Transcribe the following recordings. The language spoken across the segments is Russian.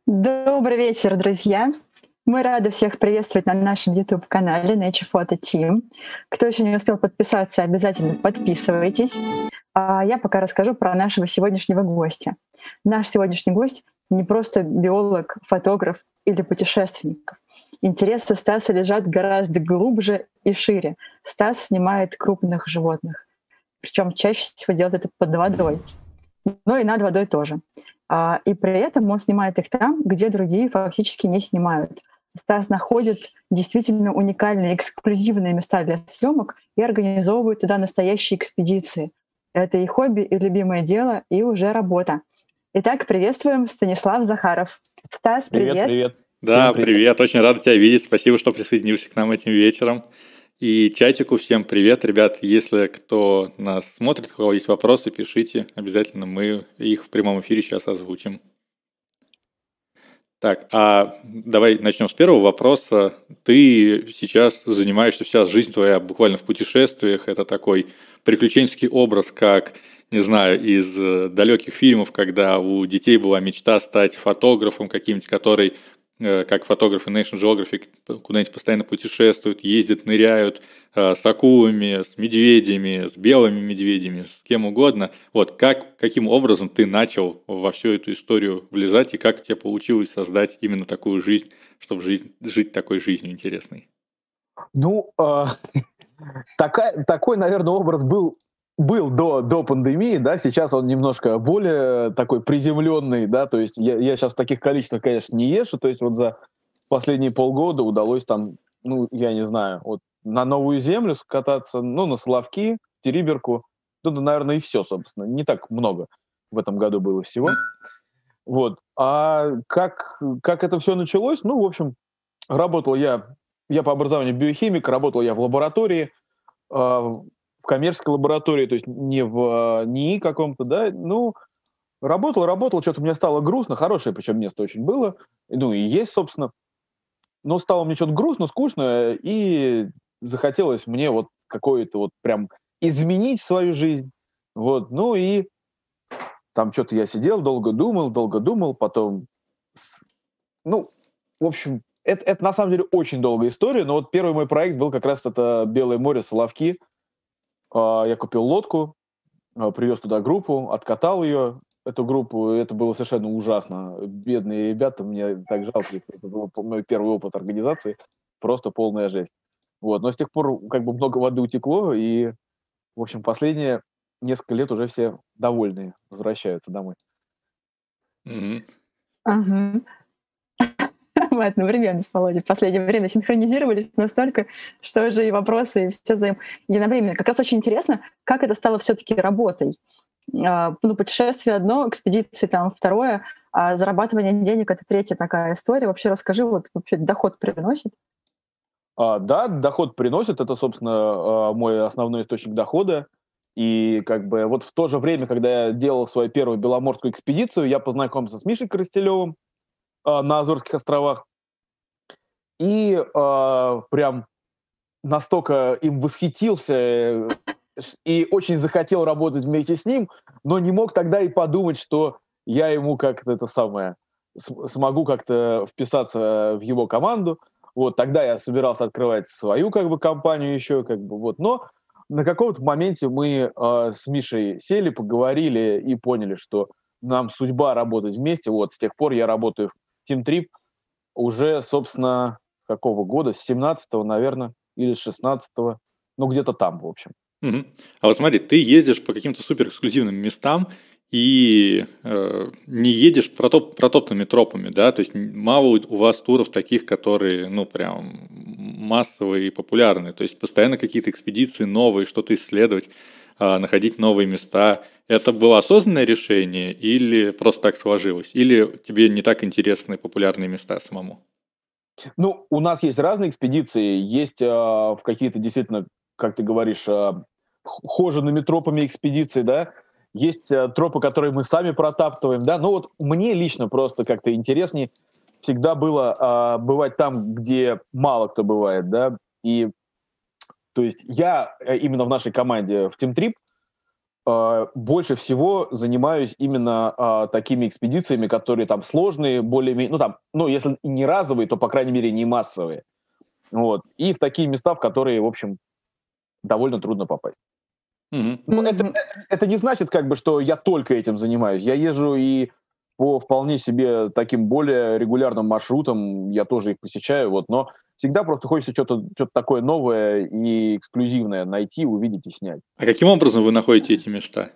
Добрый вечер, друзья! Мы рады всех приветствовать на нашем YouTube-канале Nature Photo Team. Кто еще не успел подписаться, обязательно подписывайтесь. А я пока расскажу про нашего сегодняшнего гостя. Наш сегодняшний гость не просто биолог, фотограф или путешественник. Интересы Стаса лежат гораздо глубже и шире. Стас снимает крупных животных. Причем чаще всего делает это под водой. Но и над водой тоже. И при этом он снимает их там, где другие фактически не снимают. Стас находит действительно уникальные, эксклюзивные места для съемок и организовывает туда настоящие экспедиции. Это и хобби, и любимое дело, и уже работа. Итак, приветствуем Станислав Захаров. Стас, привет. Привет. Да, привет. Очень рад тебя видеть. Спасибо, что присоединился к нам этим вечером. И чатику всем привет, ребят. Если кто нас смотрит, у кого есть вопросы, пишите. Обязательно мы их в прямом эфире сейчас озвучим. Так, давай начнем с первого вопроса. Ты сейчас занимаешься, вся жизнь твоя буквально в путешествиях. Это такой приключенческий образ, как, не знаю, из далеких фильмов, когда у детей была мечта стать фотографом каким-нибудь, который, как фотографы National Geographic, куда-нибудь постоянно путешествуют, ездят, ныряют с акулами, с медведями, с белыми медведями, с кем угодно. Вот каким образом ты начал во всю эту историю влезать, и как тебе получилось создать именно такую жизнь, чтобы жить такой жизнью интересной? Ну, такой, наверное, образ был до пандемии, да, сейчас он немножко более такой приземленный, да, то есть я сейчас в таких количествах, конечно, не езжу, то есть вот за последние полгода удалось там, ну, я не знаю, вот на Новую Землю скататься, ну, на Соловки, Териберку, ну, да, наверное, и все, собственно, не так много в этом году было всего. Вот, а как это все началось? Ну, в общем, работал я по образованию биохимик, работал я в лаборатории, в коммерческой лаборатории, то есть не в НИИ каком-то, да, ну, работал, что-то мне стало грустно, хорошее причем место очень было, ну, и есть, собственно, но стало мне что-то грустно, скучно, и захотелось мне вот какое-то вот прям изменить свою жизнь, вот, ну, и там что-то я сидел, долго думал, потом, ну, в общем, это на самом деле очень долгая история, но вот первый мой проект был как раз это Белое море, Соловки. Я купил лодку, привез туда группу, откатал ее, эту группу, и это было совершенно ужасно. Бедные ребята, мне так жалко, это был мой первый опыт организации, просто полная жесть. Вот, но с тех пор как бы много воды утекло, и, в общем, последние несколько лет уже все довольные возвращаются домой. Ага. Мы одновременно с Володей в последнее время синхронизировались настолько, что уже и вопросы, и все задаем единовременно. Как раз очень интересно, как это стало все-таки работой. Ну, путешествие одно, экспедиции там второе, а зарабатывание денег — это третья такая история. Вообще расскажи, вот вообще доход приносит? Да, доход приносит, это, собственно, мой основной источник дохода. И как бы вот в то же время, когда я делал свою первую беломорскую экспедицию, я познакомился с Мишей Коростелевым на Азорских островах. И прям настолько им восхитился и очень захотел работать вместе с ним, но не мог тогда и подумать, что я ему как-то это самое смогу как-то вписаться в его команду. Вот тогда я собирался открывать свою как бы компанию еще, как бы вот. Но на каком-то моменте мы с Мишей сели, поговорили и поняли, что нам судьба работать вместе. Вот с тех пор я работаю в Team Trip уже, собственно, какого года? С 17-го, наверное, или с 16-го. Ну, где-то там, в общем. Мгм. А вот смотри, ты ездишь по каким-то супер эксклюзивным местам и не едешь протоптанными тропами, да, то есть мало у вас туров таких, которые, ну, прям массовые и популярные, то есть постоянно какие-то экспедиции новые, что-то исследовать, находить новые места. Это было осознанное решение или просто так сложилось? Или тебе не так интересны популярные места самому? Ну, у нас есть разные экспедиции. Есть в какие-то действительно, как ты говоришь, хожеными тропами экспедиции, да. Есть тропы, которые мы сами протаптываем, да. Но вот мне лично просто как-то интереснее всегда было бывать там, где мало кто бывает, да. И то есть я именно в нашей команде в Team Trip больше всего занимаюсь именно такими экспедициями, которые там сложные, более-менее, если не разовые, то, по крайней мере, не массовые. Вот. И в такие места, в которые, в общем, довольно трудно попасть. Мгм. Ну, это не значит, что я только этим занимаюсь. Я езжу и по вполне себе таким более регулярным маршрутам, я тоже их посещаю, но всегда просто хочется что-то такое новое и эксклюзивное найти, увидеть и снять. А каким образом вы находите эти места?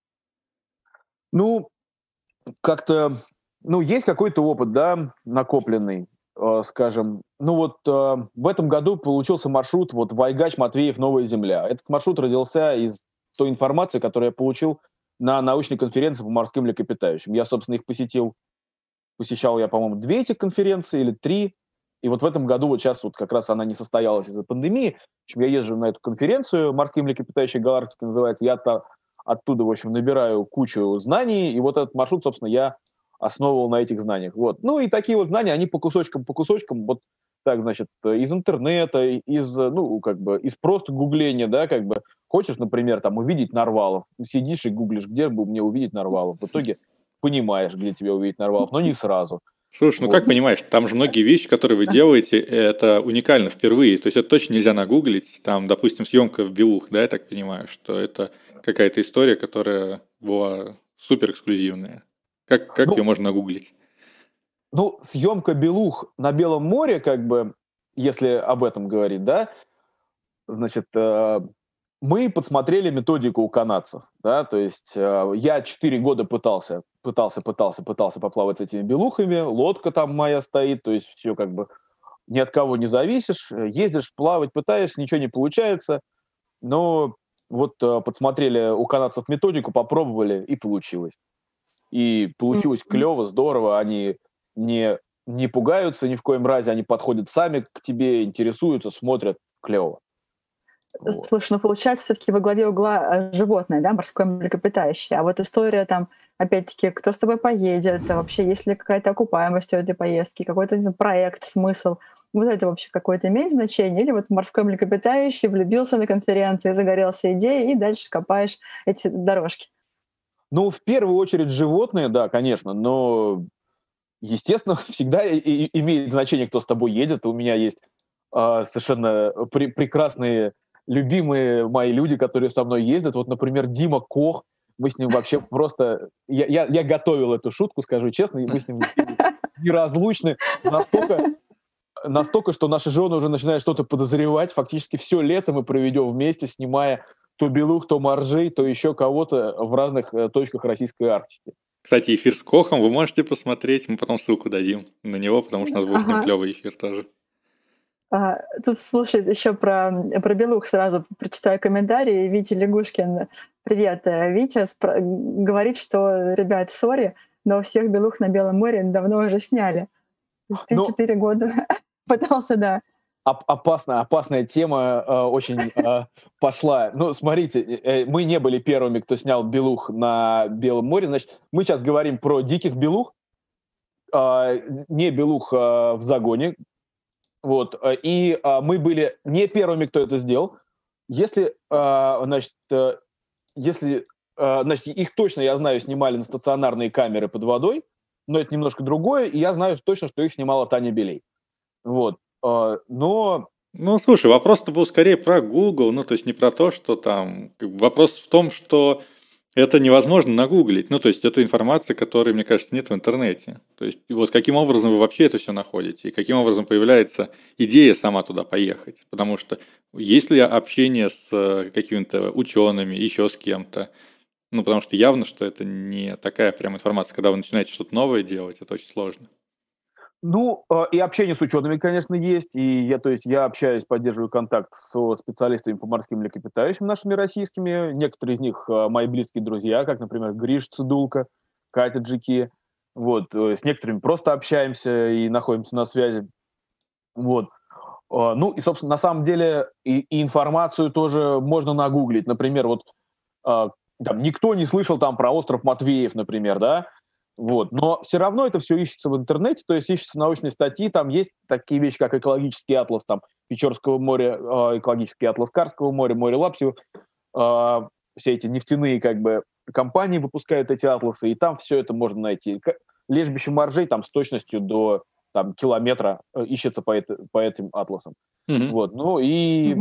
Ну, как-то, есть какой-то опыт, да, накопленный, скажем. В этом году получился маршрут Вайгач, Матвеев, Новая Земля. Этот маршрут родился из той информации, которую я получил на научной конференции по морским млекопитающим. Я, собственно, их посещал я, по-моему, 2 этих конференции или 3. И в этом году, сейчас как раз она не состоялась из-за пандемии. В общем, я езжу на эту конференцию, «Морские млекопитающие галактики» называется. Я оттуда, в общем, набираю кучу знаний, и этот маршрут, собственно, я основывал на этих знаниях. И такие знания, они по кусочкам, так, значит, из интернета, из просто гугления, да, хочешь, например, увидеть нарвалов, сидишь и гуглишь, где бы мне увидеть нарвалов. В итоге понимаешь, где тебе увидеть нарвалов, но не сразу. Слушай, как понимаешь, там же многие вещи, которые вы делаете, это уникально впервые. То есть это точно нельзя нагуглить. Там, допустим, съемка в Белух, да, я так понимаю, что это какая-то история, которая была супер эксклюзивная. Как ее можно нагуглить? Съемка Белух на Белом море, если об этом говорить, да, значит, мы подсмотрели методику у канадцев, да, то есть я 4 года пытался поплавать с этими белухами, лодка там моя стоит, то есть все ни от кого не зависишь, ездишь, плавать пытаешься, ничего не получается, но подсмотрели у канадцев методику, попробовали, и получилось. И получилось клево, здорово, они не пугаются ни в коем разе, они подходят сами к тебе, интересуются, смотрят, клево. Слушай, получается, все-таки во главе угла животное, да, морское млекопитающее. А история там, опять-таки, кто с тобой поедет, вообще есть ли какая-то окупаемость у этой поездки, какой-то, не знаю, проект, смысл. Это вообще какое-то имеет значение? Или морское млекопитающее влюбился на конференции, загорелся идеей, и дальше копаешь эти дорожки? В первую очередь животные, да, конечно, но, естественно, всегда имеет значение, кто с тобой едет. У меня есть совершенно прекрасные любимые мои люди, которые со мной ездят. Например, Дима Кох. Мы с ним вообще просто... Я готовил эту шутку, скажу честно, и мы с ним неразлучны настолько, что наши жены уже начинают что-то подозревать. Фактически все лето мы проведем вместе, снимая то белух, то моржей, то еще кого-то в разных точках российской Арктики. Кстати, эфир с Кохом вы можете посмотреть, мы потом ссылку дадим на него, потому что у нас был с ним клевый эфир тоже. Тут, слушай, еще про белух сразу прочитаю комментарий. Витя Лягушкин, привет. Витя говорит, что, ребят, сори, но всех белух на Белом море давно уже сняли. Ты 4 года пытался, да. Опасная тема очень пошла. Смотрите, мы не были первыми, кто снял белух на Белом море. Значит, мы сейчас говорим про диких белух, не белух в загоне. И мы были не первыми, кто это сделал. Если их точно, я знаю, снимали на стационарные камеры под водой, но это немножко другое, и я знаю точно, что их снимала Таня Белей. Но... слушай, вопрос-то был скорее про Google, то есть не про то, что там... Вопрос в том, что это невозможно нагуглить. То есть это информация, которой, мне кажется, нет в интернете. То есть каким образом вы вообще это все находите, и каким образом появляется идея сама туда поехать. Потому что есть ли общение с какими-то учеными, еще с кем-то? Потому что явно, что это не такая прям информация. Когда вы начинаете что-то новое делать, это очень сложно. И общение с учеными, конечно, есть. И я общаюсь, поддерживаю контакт со специалистами по морским млекопитающим нашими российскими. Некоторые из них мои близкие друзья, как, например, Гриш Цидулка, Катя Джики. С некоторыми просто общаемся и находимся на связи. И, собственно, на самом деле и информацию тоже можно нагуглить. Например, никто не слышал там про остров Матвеев, например, да? Но все равно это все ищется в интернете, то есть ищутся научные статьи, там есть такие вещи, как экологический атлас там, Печорского моря, экологический атлас Карского моря, море Лапсио. все эти нефтяные как бы компании выпускают эти атласы, и там все это можно найти. Лежбище моржей там с точностью до там, километра ищется по этим атласам. Вот. Ну и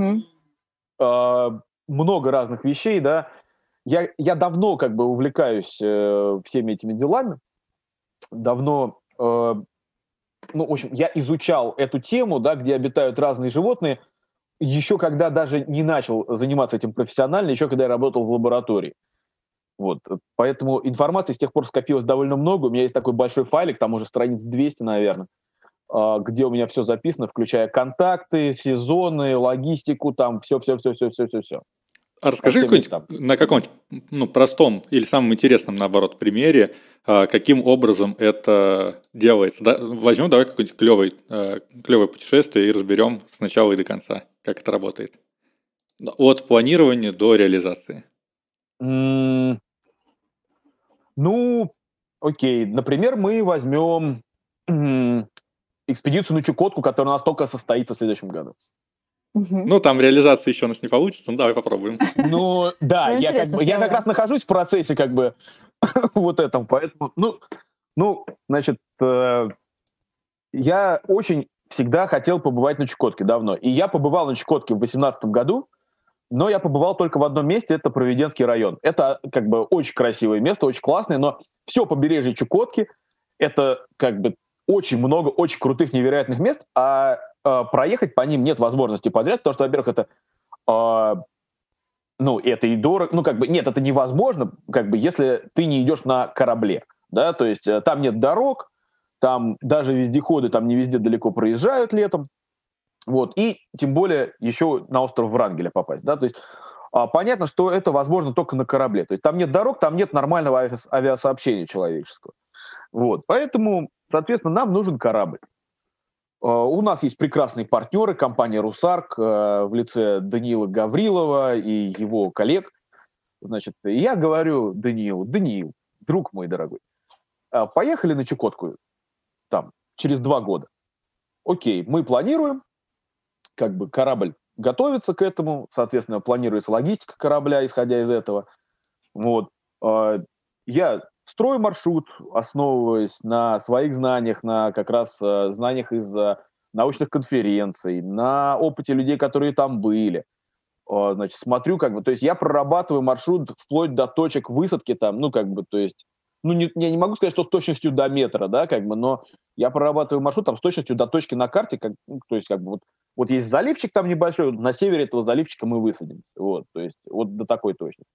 много разных вещей, да. Я давно как бы увлекаюсь всеми этими делами. Давно, ну, в общем, я изучал эту тему, да, где обитают разные животные, еще когда даже не начал заниматься этим профессионально, еще когда я работал в лаборатории. Вот. Поэтому информации с тех пор скопилось довольно много. У меня есть такой большой файлик, там уже страниц 200, наверное, где у меня все записано, включая контакты, сезоны, логистику, там все. А расскажи какой-нибудь на каком-нибудь простом или самом интересном, наоборот, примере, каким образом это делается. Да? Возьмем давай какое-нибудь клевое путешествие и разберем с начала и до конца, как это работает. От планирования до реализации. Ну, окей. Например, мы возьмем экспедицию на Чукотку, которая у нас только состоится в следующем году. Ну, там реализация еще у нас не получится, ну давай попробуем. Ну, да, я как раз нахожусь в процессе как бы вот этом, поэтому, значит, я очень всегда хотел побывать на Чукотке давно, и я побывал на Чукотке в 2018 году, но я побывал только в одном месте, это Провиденский район. Это как бы очень красивое место, очень классное, но все побережье Чукотки, это как бы очень много очень крутых, невероятных мест, а проехать по ним нет возможности подряд, потому что, во-первых, это, это и дорого, нет, это невозможно, как бы, если ты не идешь на корабле, да, то есть там нет дорог, там даже вездеходы там не везде далеко проезжают летом, вот, и тем более еще на остров Врангеля попасть, да, то есть понятно, что это возможно только на корабле, то есть там нет дорог, там нет нормального авиасообщения человеческого, вот, поэтому, соответственно, нам нужен корабль. У нас есть прекрасные партнеры, компания «Русарк» в лице Даниила Гаврилова и его коллег. Значит, я говорю Даниил, друг мой дорогой, поехали на Чукотку там через 2 года. Окей, мы планируем, как бы корабль готовится к этому, соответственно, планируется логистика корабля, исходя из этого. Вот. Я строю маршрут, основываясь на своих знаниях, на как раз знаниях из научных конференций, на опыте людей, которые там были. Значит, смотрю, как бы, то есть я прорабатываю маршрут вплоть до точек высадки там, то есть, я не могу сказать, что с точностью до метра, да, как бы, но я прорабатываю маршрут там с точностью до точки на карте, то есть, как бы, вот есть заливчик там небольшой, на севере этого заливчика мы высадимся, вот, то есть, вот до такой точности.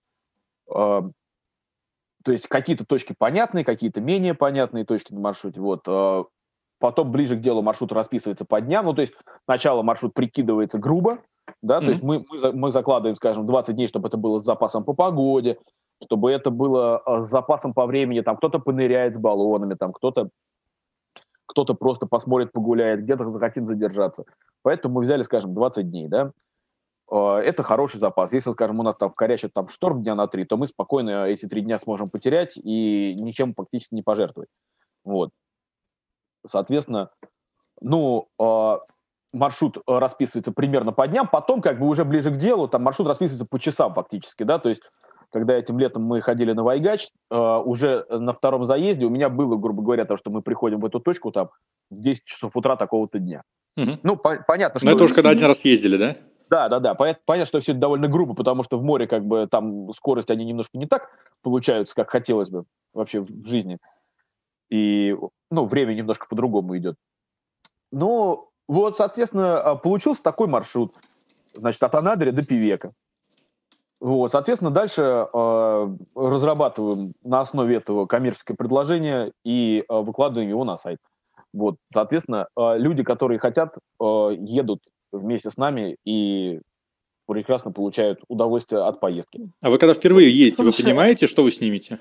То есть какие-то точки понятные, какие-то менее понятные точки на маршруте. Вот. Потом ближе к делу маршрут расписывается по дням. То есть сначала маршрут прикидывается грубо, да, то есть мы закладываем, скажем, 20 дней, чтобы это было с запасом по погоде, чтобы это было с запасом по времени. Там кто-то поныряет с баллонами, там кто-то просто посмотрит, погуляет, где-то захотим задержаться. Поэтому мы взяли, скажем, 20 дней, да. Это хороший запас. Если, скажем, у нас там вкорячит там шторм дня на 3, то мы спокойно эти 3 дня сможем потерять и ничем фактически не пожертвовать. Вот. Соответственно, маршрут расписывается примерно по дням, потом как бы уже ближе к делу там маршрут расписывается по часам фактически, да, то есть когда этим летом мы ходили на Вайгач, уже на втором заезде у меня было, грубо говоря, то, что мы приходим в эту точку там в 10 часов утра такого-то дня. Понятно, что... Но это уже когда один раз ездили, да? Да. Понятно, что все это довольно грубо, потому что в море как бы там скорость, они немножко не так получаются, как хотелось бы вообще в жизни. И, время немножко по-другому идет. Ну, вот, соответственно, получился такой маршрут. Значит, от Анадыря до Певека. Вот, соответственно, дальше разрабатываем на основе этого коммерческое предложение и выкладываем его на сайт. Вот, соответственно, люди, которые хотят, едут вместе с нами и прекрасно получают удовольствие от поездки. А вы когда впервые едете, вы понимаете, что вы снимете?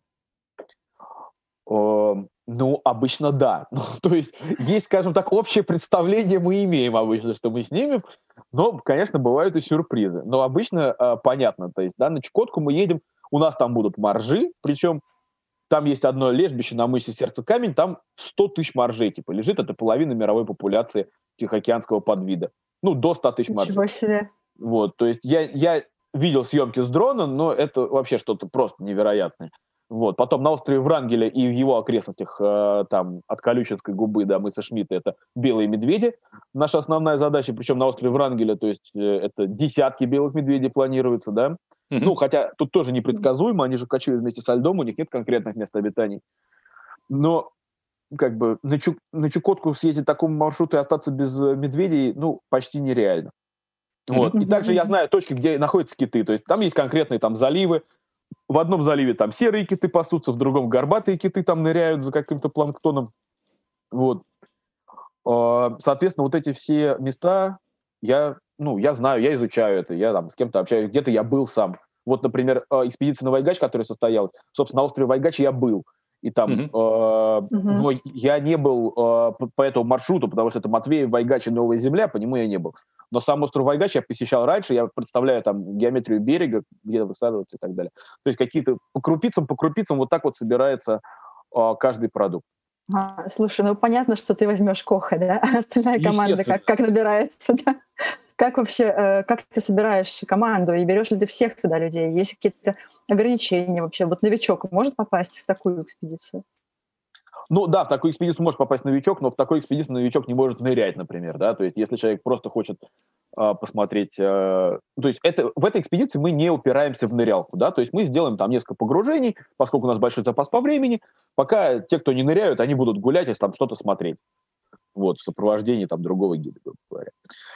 Обычно да. То есть, скажем так, общее представление мы имеем обычно, что мы снимем, но, конечно, бывают и сюрпризы. Но обычно понятно, то есть, да, на Чукотку мы едем, у нас там будут моржи, причем там есть одно лежбище на мысе Сердце Камень, там 100 тысяч моржей, лежит, это половина мировой популяции тихоокеанского подвида. До 100 тысяч моржей. Ничего себе. Вот, то есть я видел съемки с дрона, но это вообще что-то просто невероятное. Вот. Потом на острове Врангеля и в его окрестностях, там, от Колючинской губы до мыса Шмидта, это белые медведи. Наша основная задача, причем на острове Врангеля, то есть это десятки белых медведей планируется, да. Ну, хотя тут тоже непредсказуемо, они же кочуют вместе со льдом, у них нет конкретных мест обитаний. Но как бы на Чукотку съездить такому маршруту и остаться без медведей, ну, почти нереально. Вот. И также я знаю точки, где находятся киты, то есть там есть конкретные там заливы. В одном заливе там серые киты пасутся, в другом горбатые киты там ныряют за каким-то планктоном. Вот. Соответственно, вот эти все места я знаю, я изучаю это, я там с кем-то общаюсь, где-то я был сам. Вот, например, экспедиция на Вайгач, которая состоялась, собственно, на острове Вайгач я был. И там, но я не был по этому маршруту, потому что это Матвеев, Вайгач и Новая Земля, по нему я не был. Но сам остров Вайгач я посещал раньше, я представляю там геометрию берега, где высаживаться и так далее. То есть какие-то по крупицам вот так вот собирается каждый продукт. Слушай, ну понятно, что ты возьмешь Коха, да? А остальная команда как набирается, да? Как вообще, как ты собираешь команду и берешь ли ты всех туда людей? Есть какие-то ограничения вообще? Вот новичок может попасть в такую экспедицию? Ну да, в такую экспедицию может попасть новичок, но в такой экспедиции новичок не может нырять, например, да, то есть если человек просто хочет посмотреть, то есть в этой экспедиции мы не упираемся в нырялку, да, то есть мы сделаем там несколько погружений, поскольку у нас большой запас по времени, пока те, кто не ныряют, они будут гулять и там что-то смотреть, вот, в сопровождении там другого гида, грубо говоря.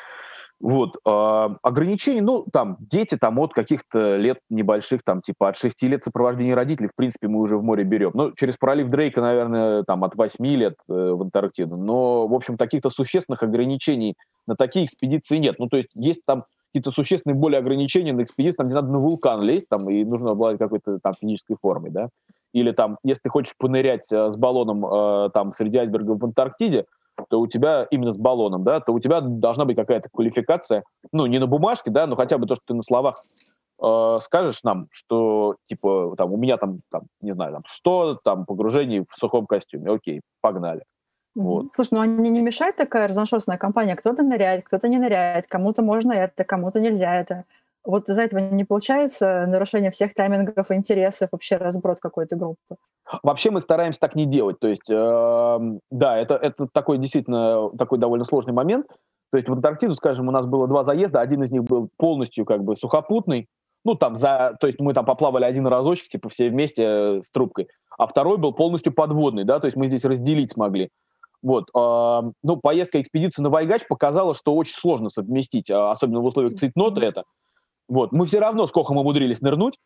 Вот, ограничения, ну, там, дети там от каких-то лет небольших, там, типа от 6 лет сопровождения родителей, в принципе, мы уже в море берем. Ну, через пролив Дрейка, наверное, там, от 8 лет в Антарктиду. Но, в общем, каких-то существенных ограничений на такие экспедиции нет. Ну, то есть там какие-то существенные более ограничения на экспедиции, там, где надо на вулкан лезть, там, и нужно обладать какой-то там физической формой, да. Или там, если ты хочешь понырять с баллоном там среди айсбергов в Антарктиде, то у тебя именно с баллоном, да, то у тебя должна быть какая-то квалификация, ну, не на бумажке, да, но хотя бы то, что ты на словах скажешь нам, что, типа, там, у меня там, не знаю, там, 100 там, погружений в сухом костюме, окей, погнали. Вот. Слушай, ну они не мешает такая разношерстная компания? Кто-то ныряет, кто-то не ныряет, кому-то можно это, кому-то нельзя это. Вот из-за этого не получается нарушение всех таймингов и интересов, вообще разброд какой-то группы? Вообще мы стараемся так не делать. То есть, да, это такой действительно такой довольно сложный момент. То есть в Антарктиду, скажем, у нас было 2 заезда, один из них был полностью как бы сухопутный, ну там то есть мы там поплавали один разочек, типа все вместе с трубкой, а второй был полностью подводный, да, то есть мы здесь разделить смогли. Вот, ну, поездка экспедиции на Вайгач показала, что очень сложно совместить, особенно в условиях цейтнота это. Вот, мы все равно с Кохом умудрились нырнуть,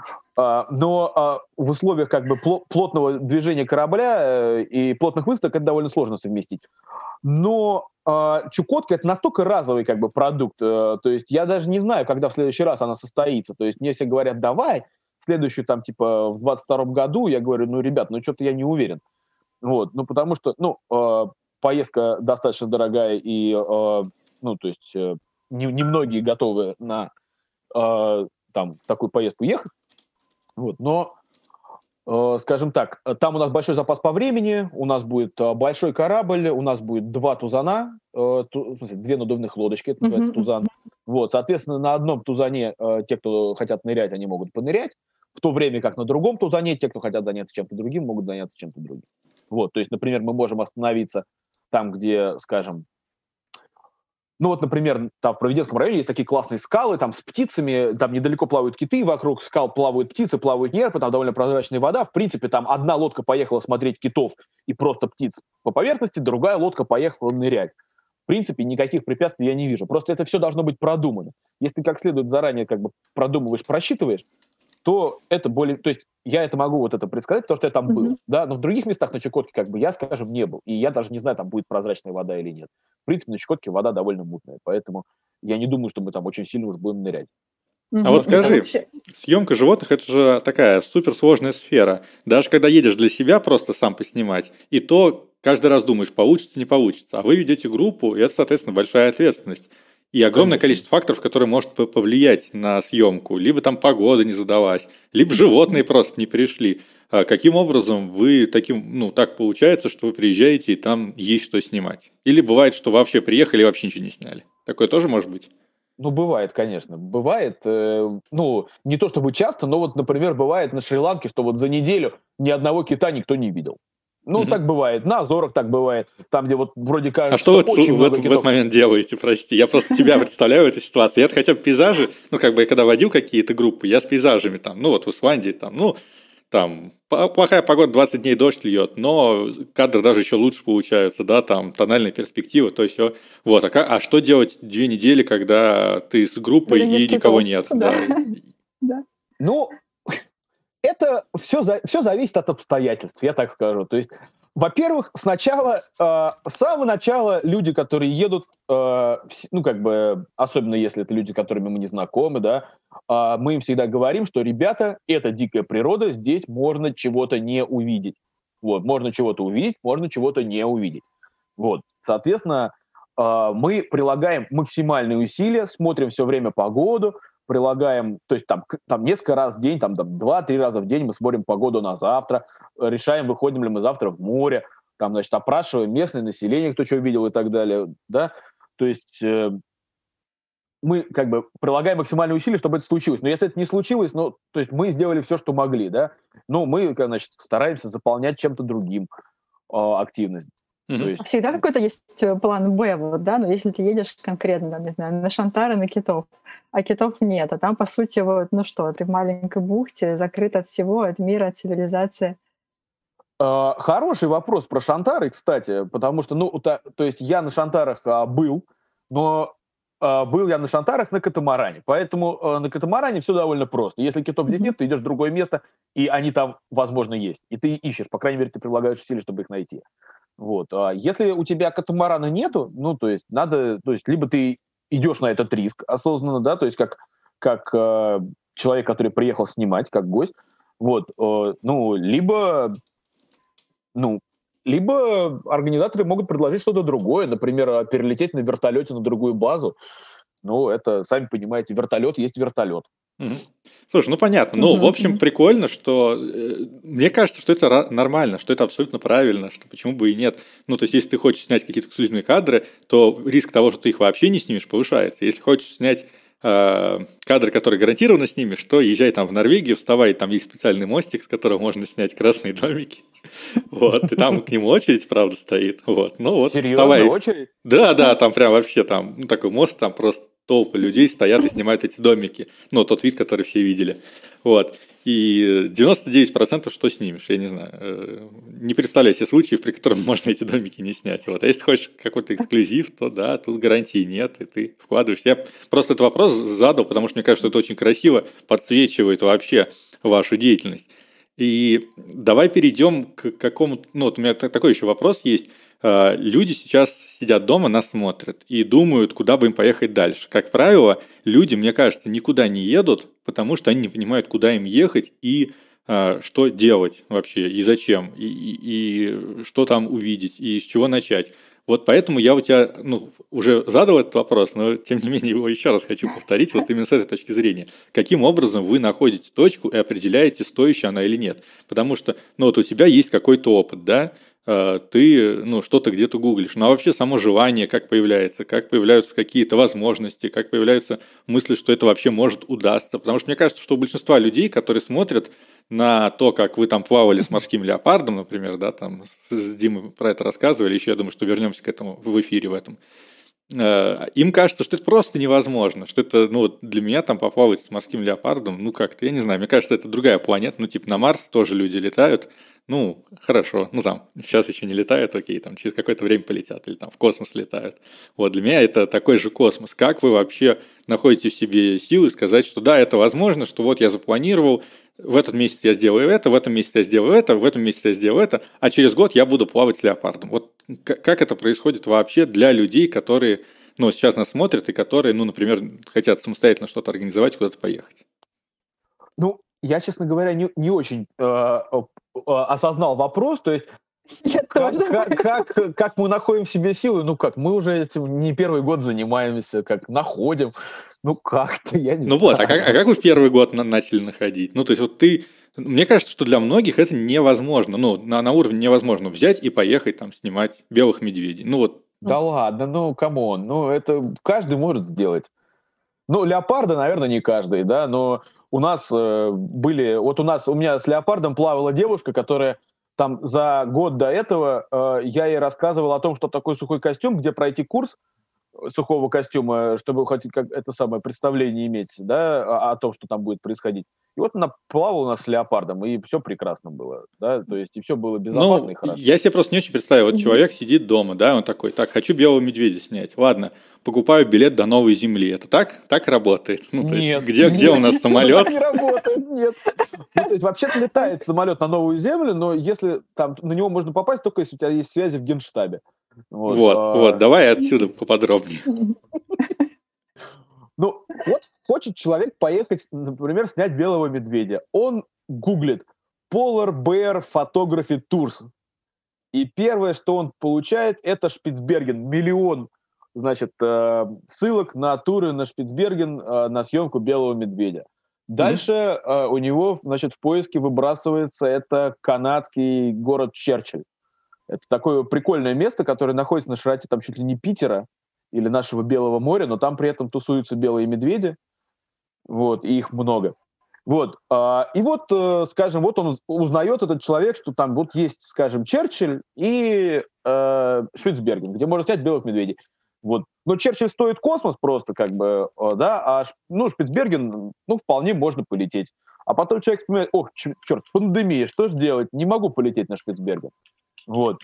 но в условиях как бы плотного движения корабля и плотных высадок это довольно сложно совместить. Но Чукотка — это настолько разовый как бы продукт, то есть я даже не знаю, когда в следующий раз она состоится. То есть мне все говорят, давай, в следующую там типа в 22-м году, я говорю, ну, ребят, ну, что-то я не уверен. Вот, ну, потому что, ну, поездка достаточно дорогая и, ну, то есть немногие готовы на там такую поездку ехать. Вот, но, скажем так, там у нас большой запас по времени, у нас будет большой корабль, у нас будет 2 тузана, в смысле, 2 надувных лодочки, это называется тузан. Вот, соответственно, на одном тузане те, кто хотят нырять, они могут понырять, в то время как на другом тузане те, кто хотят заняться чем-то другим, могут заняться чем-то другим. Вот, то есть, например, мы можем остановиться там, где, скажем, ну вот, например, там в Провиденском районе есть такие классные скалы, там с птицами, там недалеко плавают киты, вокруг скал плавают птицы, плавают нерпы, там довольно прозрачная вода. В принципе, там одна лодка поехала смотреть китов и просто птиц по поверхности, другая лодка поехала нырять. В принципе, никаких препятствий я не вижу. Просто это все должно быть продумано. Если ты как следует заранее как бы продумываешь, просчитываешь, то это более... То есть я это могу вот это предсказать, потому что я там был, да, но в других местах на Чукотке как бы я, скажем, не был. И я даже не знаю, там будет прозрачная вода или нет. В принципе, на Чукотке вода довольно мутная, поэтому я не думаю, что мы там очень сильно уж будем нырять. А вот скажи, съемка животных — это же такая суперсложная сфера. Даже когда едешь для себя просто сам поснимать, и то каждый раз думаешь, получится, не получится. А вы ведете группу, и это, соответственно, большая ответственность. И огромное количество факторов, которые может повлиять на съемку. Либо там погода не задалась, либо животные просто не пришли. А каким образом вы так получается, что вы приезжаете и там есть что снимать? Или бывает, что вообще приехали и вообще ничего не сняли? Такое тоже может быть? Ну, бывает, конечно. Бывает, ну, не то чтобы часто, но вот, например, бывает на Шри-Ланке, что вот за неделю ни одного кита никто не видел. Ну, Мгм. так бывает. На Азорах так бывает. Там, где вот вроде А кажется, что что вы очень много в этот китов. момент делаете, прости? Я просто себя представляю в этой ситуации. Я хотя бы пейзажи, ну, как бы я когда водил какие-то группы, я с пейзажами там, ну, вот в Исландии там, ну, там плохая погода, 20 дней дождь льет, но кадры даже еще лучше получаются, да, там тональная перспектива, то есть все. Вот, а что делать 2 недели, когда ты с группой Когда нет и никого китов. нет, Да. да? Да. Ну, это все зависит от обстоятельств, я так скажу. То есть, во-первых, сначала, с самого начала люди, которые едут, ну, как бы, особенно если это люди, с которыми мы не знакомы, да, мы им всегда говорим, что, ребята, это дикая природа, здесь можно чего-то не увидеть. Вот, можно чего-то увидеть, можно чего-то не увидеть. Вот, соответственно, мы прилагаем максимальные усилия, смотрим все время погоду, прилагаем, то есть там несколько раз в день, там 2-3 раза в день мы смотрим погоду на завтра, решаем, выходим ли мы завтра в море, там, значит, опрашиваем местное население, кто что видел и так далее, да, то есть мы как бы прилагаем максимальные усилия, чтобы это случилось. Но если это не случилось, ну, то есть мы сделали все, что могли, да, но мы, значит, стараемся заполнять чем-то другим активность. То Мгм. А есть всегда какой-то есть план Б, вот, да, но если ты едешь конкретно, там, не знаю, на Шантары, на китов, а китов нет, а там, по сути, вот, ну что, ты в маленькой бухте, закрыт от всего, от мира, от цивилизации. Хороший вопрос про Шантары, кстати, потому что, ну, то есть я на Шантарах был, но был я на Шантарах на катамаране, поэтому на катамаране все довольно просто. Если китов здесь Мгм. нет, ты идешь в другое место, и они там, возможно, есть. И ты ищешь, по крайней мере, ты прилагаешь усилия, чтобы их найти. Вот. Если у тебя катамарана нету, ну, то есть надо, то есть либо ты идешь на этот риск осознанно, да, то есть как человек, который приехал снимать, как гость, вот, ну, ну, либо организаторы могут предложить что-то другое, например, перелететь на вертолете на другую базу. Ну, это, сами понимаете, вертолет есть вертолет. Мгм. Слушай, ну понятно. Ну, в Мгм, общем, мгм. прикольно, что мне кажется, что это нормально, что это абсолютно правильно, что почему бы и нет. Ну, то есть, если ты хочешь снять какие-то эксклюзивные кадры, то риск того, что ты их вообще не снимешь, повышается. Если хочешь снять кадры, которые гарантированно снимешь, то езжай там в Норвегию, вставай, там есть специальный мостик, с которого можно снять красные домики. Вот, и там к нему очередь, правда, стоит. Вот, ну вот, Серьезно, вставай. очередь? Да, да, там прям вообще там ну, такой мост, там просто толпы людей стоят и снимают эти домики. Ну, тот вид, который все видели. Вот. И 99% что снимешь, я не знаю. Не представляю себе случаев, при которых можно эти домики не снять. Вот. А если хочешь какой-то эксклюзив, то да, тут гарантии нет, и ты вкладываешься. Я просто этот вопрос задал, потому что мне кажется, что это очень красиво подсвечивает вообще вашу деятельность. И давай перейдем к какому-то... Ну, вот у меня такой еще вопрос есть. Люди сейчас сидят дома, нас смотрят и думают, куда бы им поехать дальше. Как правило, люди, мне кажется, никуда не едут, потому что они не понимают, куда им ехать и что делать вообще, и зачем, и что там увидеть, и с чего начать. Вот поэтому я у тебя уже задал этот вопрос, но тем не менее его еще раз хочу повторить, вот именно с этой точки зрения. Каким образом вы находите точку и определяете, стоящая она или нет? Потому что вот у тебя есть какой-то опыт, да, ты что-то где-то гуглишь. Ну а вообще само желание как появляются какие-то возможности, как появляются мысли, что это вообще может удастся. Потому что мне кажется, что у большинства людей, которые смотрят на то, как вы там плавали с морским леопардом, например, да, там с Димой про это рассказывали, еще я думаю, что вернемся к этому в эфире в этом. Им кажется, что это просто невозможно, что это, для меня там поплавать с морским леопардом, как-то, я не знаю, мне кажется, это другая планета, типа на Марс тоже люди летают, хорошо, там, сейчас еще не летают, окей, там, через какое-то время полетят, или там в космос летают. Вот, для меня это такой же космос. Как вы вообще находите в себе силы сказать, что да, это возможно, что вот я запланировал, в этот месяц я сделаю это, в этом месяце я сделаю это, в этом месяце я сделаю это, а через год я буду плавать с леопардом. Вот как это происходит вообще для людей, которые сейчас нас смотрят и которые, например, хотят самостоятельно что-то организовать, куда-то поехать? Ну, я, честно говоря, не очень осознал вопрос, то есть Я тоже. как мы находим в себе силы? Мы уже этим не первый год занимаемся, как находим. Как-то, я не Вот, а знаю. как вы в первый год начали находить? То есть вот мне кажется, что для многих это невозможно, на уровне невозможно взять и поехать там снимать белых медведей. Да ладно, камон, это каждый может сделать. Ну, леопарда, наверное, не каждый, да, но у нас были... Вот у меня с леопардом плавала девушка, которая там за год до этого, я ей рассказывал о том, что такое сухой костюм, где пройти курс сухого костюма, чтобы хоть как это самое представление иметь, да, о том, что там будет происходить. И вот она плавала у нас с леопардом, и все прекрасно было, да, то есть и все было безопасно и хорошо. Я себе просто не очень представляю, вот человек сидит дома, да, он такой, так, хочу белого медведя снять, ладно, покупаю билет до новой земли, это так работает? Ну, то есть, где у нас самолет? Так не работает, нет. Ну, то есть, вообще-то летает самолет на новую землю, но если там на него можно попасть, только если у тебя есть связи в Генштабе. Вот, давай отсюда поподробнее. Ну, вот хочет человек поехать, например, снять белого медведя. Он гуглит Polar Bear Photography Tours. И первое, что он получает, это Шпицберген. Миллион, значит, ссылок на туры на Шпицберген на съемку белого медведя. Дальше у него, значит, в поиске выбрасывается это канадский город Черчилль. Это такое прикольное место, которое находится на широте там чуть ли не Питера или нашего Белого моря, но там при этом тусуются белые медведи, вот, и их много. Вот, и вот, скажем, вот он узнает, этот человек, что там вот есть, скажем, Черчилль и Шпицберген, где можно снять белых медведей. Вот. Но Черчилль стоит космос просто, как бы, да, а Шпицберген, ну, вполне можно полететь. А потом человек вспоминает, ох, черт, пандемия, что же делать? Не могу полететь на Шпицберген. Вот.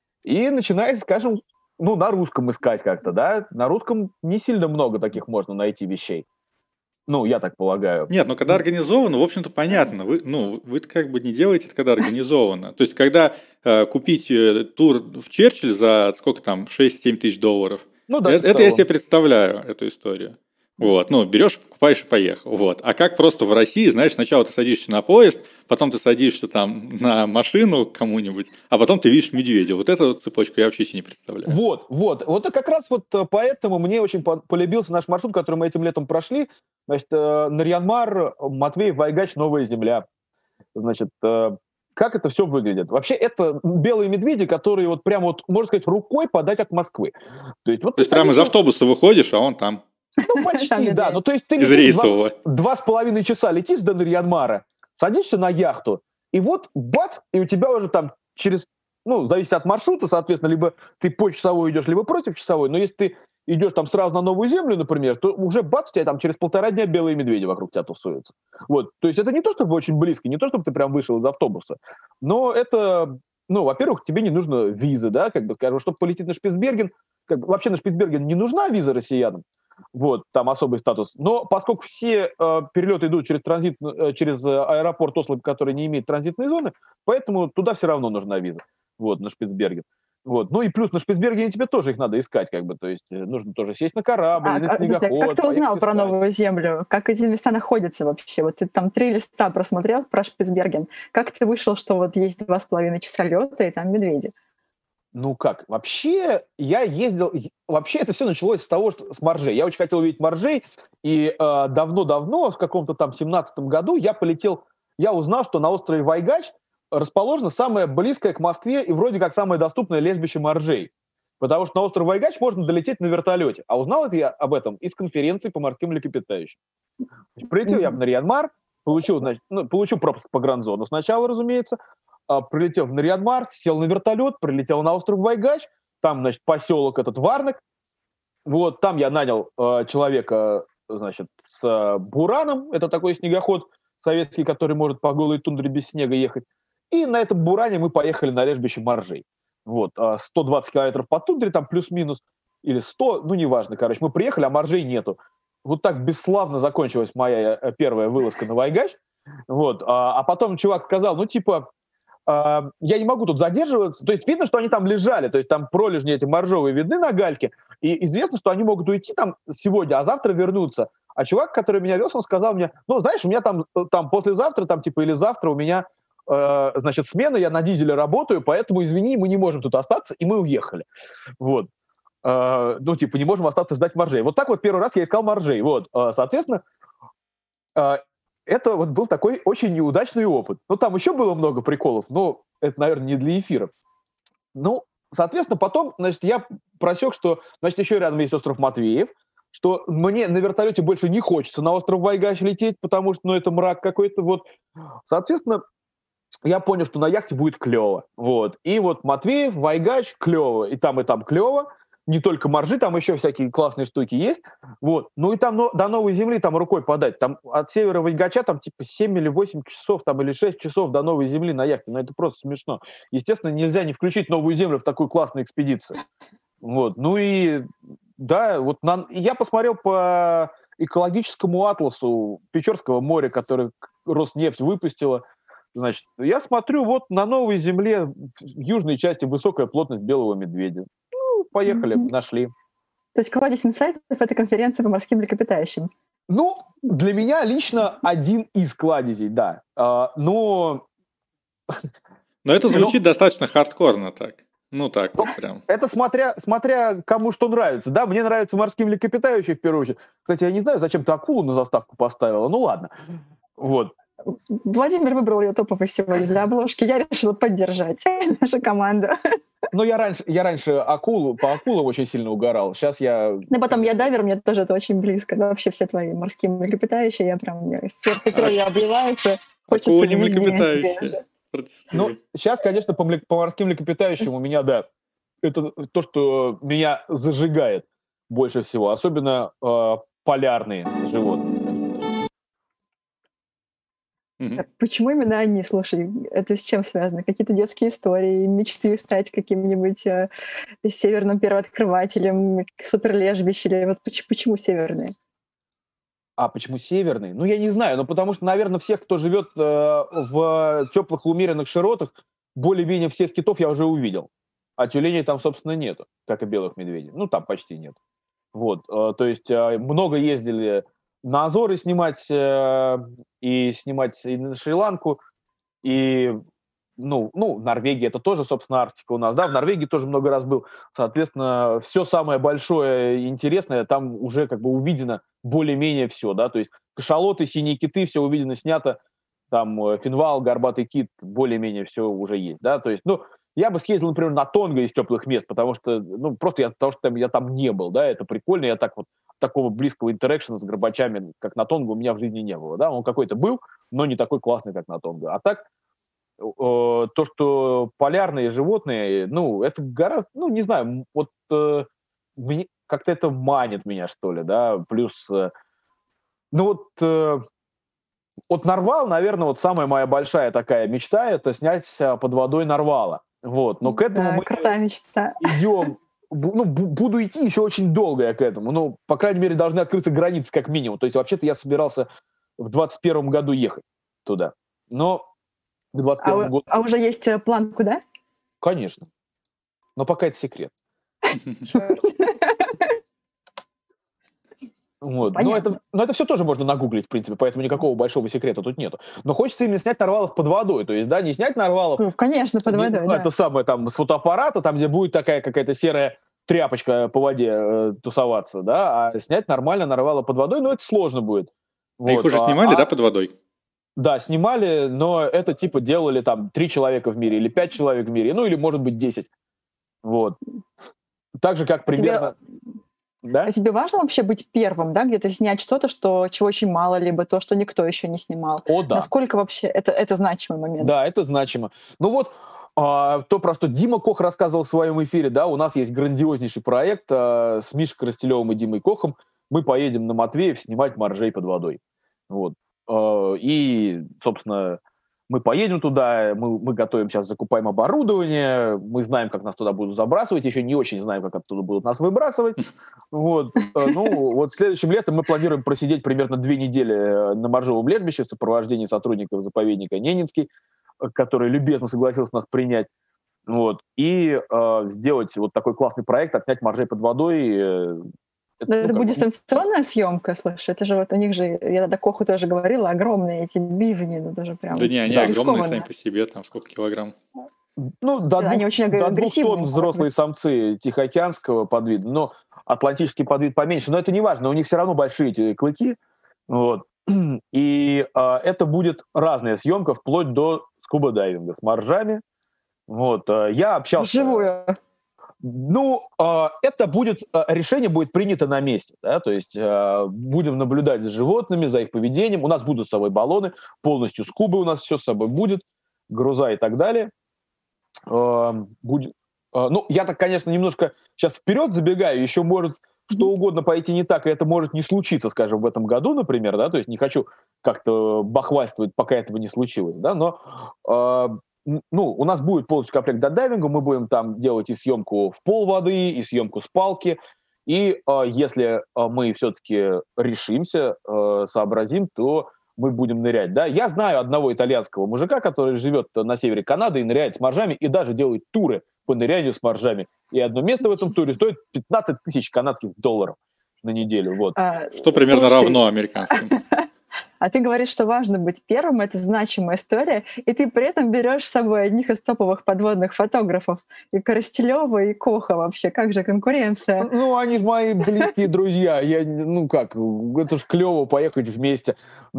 И начинает, скажем, ну, на русском искать как-то, да. На русском не сильно много таких можно найти вещей. Ну, я так полагаю. Нет, но когда организовано, в общем-то, понятно. Вы как бы не делаете это, когда организовано. То есть, когда купить тур в Черчилль за сколько там, 6-7 тысяч долларов, ну, да, это я себе представляю, эту историю. Вот, ну, берешь, покупаешь и поехал. Вот. А как просто в России, знаешь, сначала ты садишься на поезд, потом ты садишься там на машину к кому-нибудь, а потом ты видишь медведя. Вот эту вот цепочку я вообще себе не представляю. Вот как раз вот поэтому мне очень полюбился наш маршрут, который мы этим летом прошли. Значит, Нарьян-Мар, Матвеев, Вайгач, Новая Земля. Значит, как это все выглядит? Вообще, это белые медведи, которые вот прямо вот, можно сказать, рукой подать от Москвы. То есть прямо из автобуса выходишь, а он там. Ну, почти, да. Ну, то есть ты из рейсового. 2,5 часа летишь до Нарьян-Мара, садишься на яхту, и вот бац, и у тебя уже там через, ну, зависит от маршрута, соответственно, либо ты по часовой идешь, либо против часовой, но если ты идешь там сразу на Новую Землю, например, то уже бац, у тебя там через 1,5 дня белые медведи вокруг тебя тусуются. Вот. То есть это не то, чтобы очень близко, не то, чтобы ты прям вышел из автобуса, но это, ну, во-первых, тебе не нужно визы, да, как бы, скажем, чтобы полететь на Шпицберген, как бы, вообще на Шпицберген не нужна виза россиянам, вот, там особый статус. Но поскольку все перелеты идут через аэропорт Осло, который не имеет транзитной зоны, поэтому туда все равно нужна виза, вот, на Шпицберген. Вот. Ну и плюс на Шпицбергене тебе тоже их надо искать, как бы, то есть нужно тоже сесть на корабль, на снегоход. Как ты узнал про Новую Землю? Как эти места находятся вообще? Вот ты там 3 листа просмотрел про Шпицберген. Как ты вышел, что вот есть 2,5 часа лета и там медведи? Ну как, вообще я ездил, вообще это все началось с того, что с моржей. Я очень хотел увидеть моржей, и давно-давно, в каком-то там 17-м году я узнал, что на острове Вайгач расположено самое близкое к Москве и вроде как самое доступное лежбище моржей. Потому что на остров Вайгач можно долететь на вертолете. А узнал это я об этом из конференции по морским млекопитающим. Прилетел я в Нарьян-Мар, получил пропуск по гранд-зону сначала, разумеется, прилетел в Нарьян-Мар, сел на вертолет, прилетел на остров Вайгач, там, значит, поселок этот Варнак. Вот, там я нанял человека, значит, с бураном, это такой снегоход советский, который может по голой тундре без снега ехать. И на этом буране мы поехали на лежбище моржей. Вот, 120 километров по тундре, там плюс-минус, или 100, ну, неважно, короче. Мы приехали, а моржей нету. Вот так бесславно закончилась моя первая вылазка на Вайгач. Вот, а потом чувак сказал, ну, типа, я не могу тут задерживаться. То есть видно, что они там лежали, то есть там пролежни эти моржовые видны на гальке, и известно, что они могут уйти там сегодня, а завтра вернуться. А чувак, который меня вез, он сказал мне, ну, знаешь, у меня там послезавтра, там, типа, или завтра у меня значит, смена, я на дизеле работаю, поэтому, извини, мы не можем тут остаться, и мы уехали. Вот. Ну, типа, не можем остаться ждать моржей. Вот так вот первый раз я искал моржей. Вот. Соответственно, это вот был такой очень неудачный опыт. Ну, там еще было много приколов, но это, наверное, не для эфира. Ну, соответственно, потом, значит, я просек, что, значит, еще рядом есть остров Матвеев, что мне на вертолете больше не хочется на остров Вайгач лететь, потому что, ну, это мрак какой-то, вот. Соответственно, я понял, что на яхте будет клево, вот. И вот Матвеев, Вайгач, клево, и там клево, не только моржи, там еще всякие классные штуки есть, вот. Ну и там до Новой Земли там рукой подать, там от севера Вайгача там типа 7 или 8 часов, там или 6 часов до Новой Земли на яхте, ну это просто смешно. Естественно, нельзя не включить Новую Землю в такую классную экспедицию, вот. Ну и да, вот я посмотрел по экологическому атласу Печорского моря, который Роснефть выпустила. Значит, я смотрю, вот на Новой Земле в южной части высокая плотность белого медведя. Ну, поехали, нашли. То есть кладезь инсайтов — это конференция по морским млекопитающим? Ну, для меня лично один из кладезей, да. Но это звучит достаточно хардкорно так. Ну, так вот прям. Это смотря кому что нравится. Да, мне нравятся морские млекопитающие в первую очередь. Кстати, я не знаю, зачем ты акулу на заставку поставила. Ну, ладно. Вот. Владимир выбрал ее топовой сегодня для обложки. Я решила поддержать нашу команду. Ну, я раньше по акулам очень сильно угорал. Сейчас я... Ну, потом я дайвер, мне тоже это очень близко. Да, вообще все твои морские млекопитающие, я прям сердце кровью обливается. Акула не млекопитающая. Ну, сейчас, конечно, по морским млекопитающим у меня, да, это то, что меня зажигает больше всего. Особенно полярные животные. Почему именно они? Слушай, это с чем связано? Какие-то детские истории, мечты стать каким-нибудь северным первооткрывателем, суперлежбище? Или вот почему северные? А почему северные? Ну, я не знаю, но потому что, наверное, всех, кто живет в теплых умеренных широтах, более-менее всех китов я уже увидел. А тюленей там, собственно, нету, как и белых медведей. Ну, там почти нет. Вот, то есть много ездили на Азоры снимать, и снимать и на Шри-Ланку, и, ну, Норвегия, это тоже, собственно, Арктика у нас, да, в Норвегии тоже много раз был, соответственно, все самое большое и интересное там уже как бы увидено более-менее все, да, то есть кашалоты, синие киты, все увидено, снято, там, финвал, горбатый кит, более-менее все уже есть, да, то есть, ну, я бы съездил, например, на Тонго из теплых мест, потому что, ну, просто потому что я там не был, да, это прикольно, я так вот, такого близкого интеракшена с горбачами, как на Тонго, у меня в жизни не было, да, он какой-то был, но не такой классный, как на Тонго. А так, то, что полярные животные, ну, это гораздо, ну, не знаю, вот как-то это манит меня, что ли, да, плюс, ну, вот нарвал, наверное, вот самая моя большая такая мечта — это снять под водой нарвала, вот, но к этому мы идем, ну, буду идти еще очень долго я к этому, ну, по крайней мере, должны открыться границы как минимум, то есть вообще-то я собирался в 2021 году ехать туда, но к 2021 году... А уже есть план куда? Конечно, но пока это секрет. Вот. Но это все тоже можно нагуглить, в принципе, поэтому никакого большого секрета тут нету. Но хочется именно снять нарвалов под водой, то есть, да, не снять нарвалов... Ну, конечно, под водой, да. Это самое, там, с фотоаппарата, там, где будет такая какая-то серая тряпочка по воде тусоваться, да, а снять нормально нарвала под водой, ну, это сложно будет. Вот. Их уже снимали, да, под водой? Да, снимали, но это, типа, делали там 3 человека в мире или 5 человек в мире, ну, или, может быть, 10. Вот. Так же, как примерно... Да? А тебе важно вообще быть первым, да, где-то снять что-то, чего очень мало, либо то, что никто еще не снимал? О, да. Насколько вообще это значимый момент? Да, это значимо. Ну вот, то, про что Дима Кох рассказывал в своем эфире, да, у нас есть грандиознейший проект с Мишей Коростелевым и Димой Кохом. Мы поедем на Матвеев снимать моржей под водой. Вот. И, собственно, мы поедем туда, мы готовим сейчас, закупаем оборудование, мы знаем, как нас туда будут забрасывать, еще не очень знаем, как оттуда будут нас выбрасывать. Вот. Ну, вот следующим летом мы планируем просидеть примерно 2 недели на моржовом лежбище в сопровождении сотрудников заповедника Ненецкий, который любезно согласился нас принять. Вот. И сделать вот такой классный проект, отнять моржей под водой. Это будет дистанционная съемка, слушай, это же вот у них же, я до Коху тоже говорила, огромные эти бивни, ну даже прям... Да не, они огромные сами по себе, там сколько килограмм? Ну, до 2 тонн взрослые самцы тихоокеанского подвида, но атлантический подвид поменьше, но это не важно, у них все равно большие эти клыки, вот. И это будет разная съемка, вплоть до скуба-дайвинга с моржами. Вот. Я общался... Вживую? Это будет, решение будет принято на месте, да, то есть будем наблюдать за животными, за их поведением, у нас будут с собой баллоны, полностью скубы у нас все с собой будет, груза и так далее. Я так, конечно, немножко сейчас вперед забегаю, еще может что угодно пойти не так, и это может не случиться, скажем, в этом году, например, да, то есть не хочу как-то бахвальствовать, пока этого не случилось, да, но у нас будет полностью комплект дайвинга, мы будем там делать и съемку в пол воды, и съемку с палки, и если мы все-таки решимся, сообразим, то мы будем нырять, да. Я знаю одного итальянского мужика, который живет на севере Канады и ныряет с моржами, и даже делает туры по нырянию с моржами. И одно место в этом туре стоит 15 тысяч канадских долларов на неделю. Вот. Что примерно равно американским. А ты говоришь, что важно быть первым, это значимая история, и ты при этом берешь с собой одних из топовых подводных фотографов, и Коростелева, и Коха вообще. Как же конкуренция? Они же мои близкие друзья. Это ж клево поехать вместе.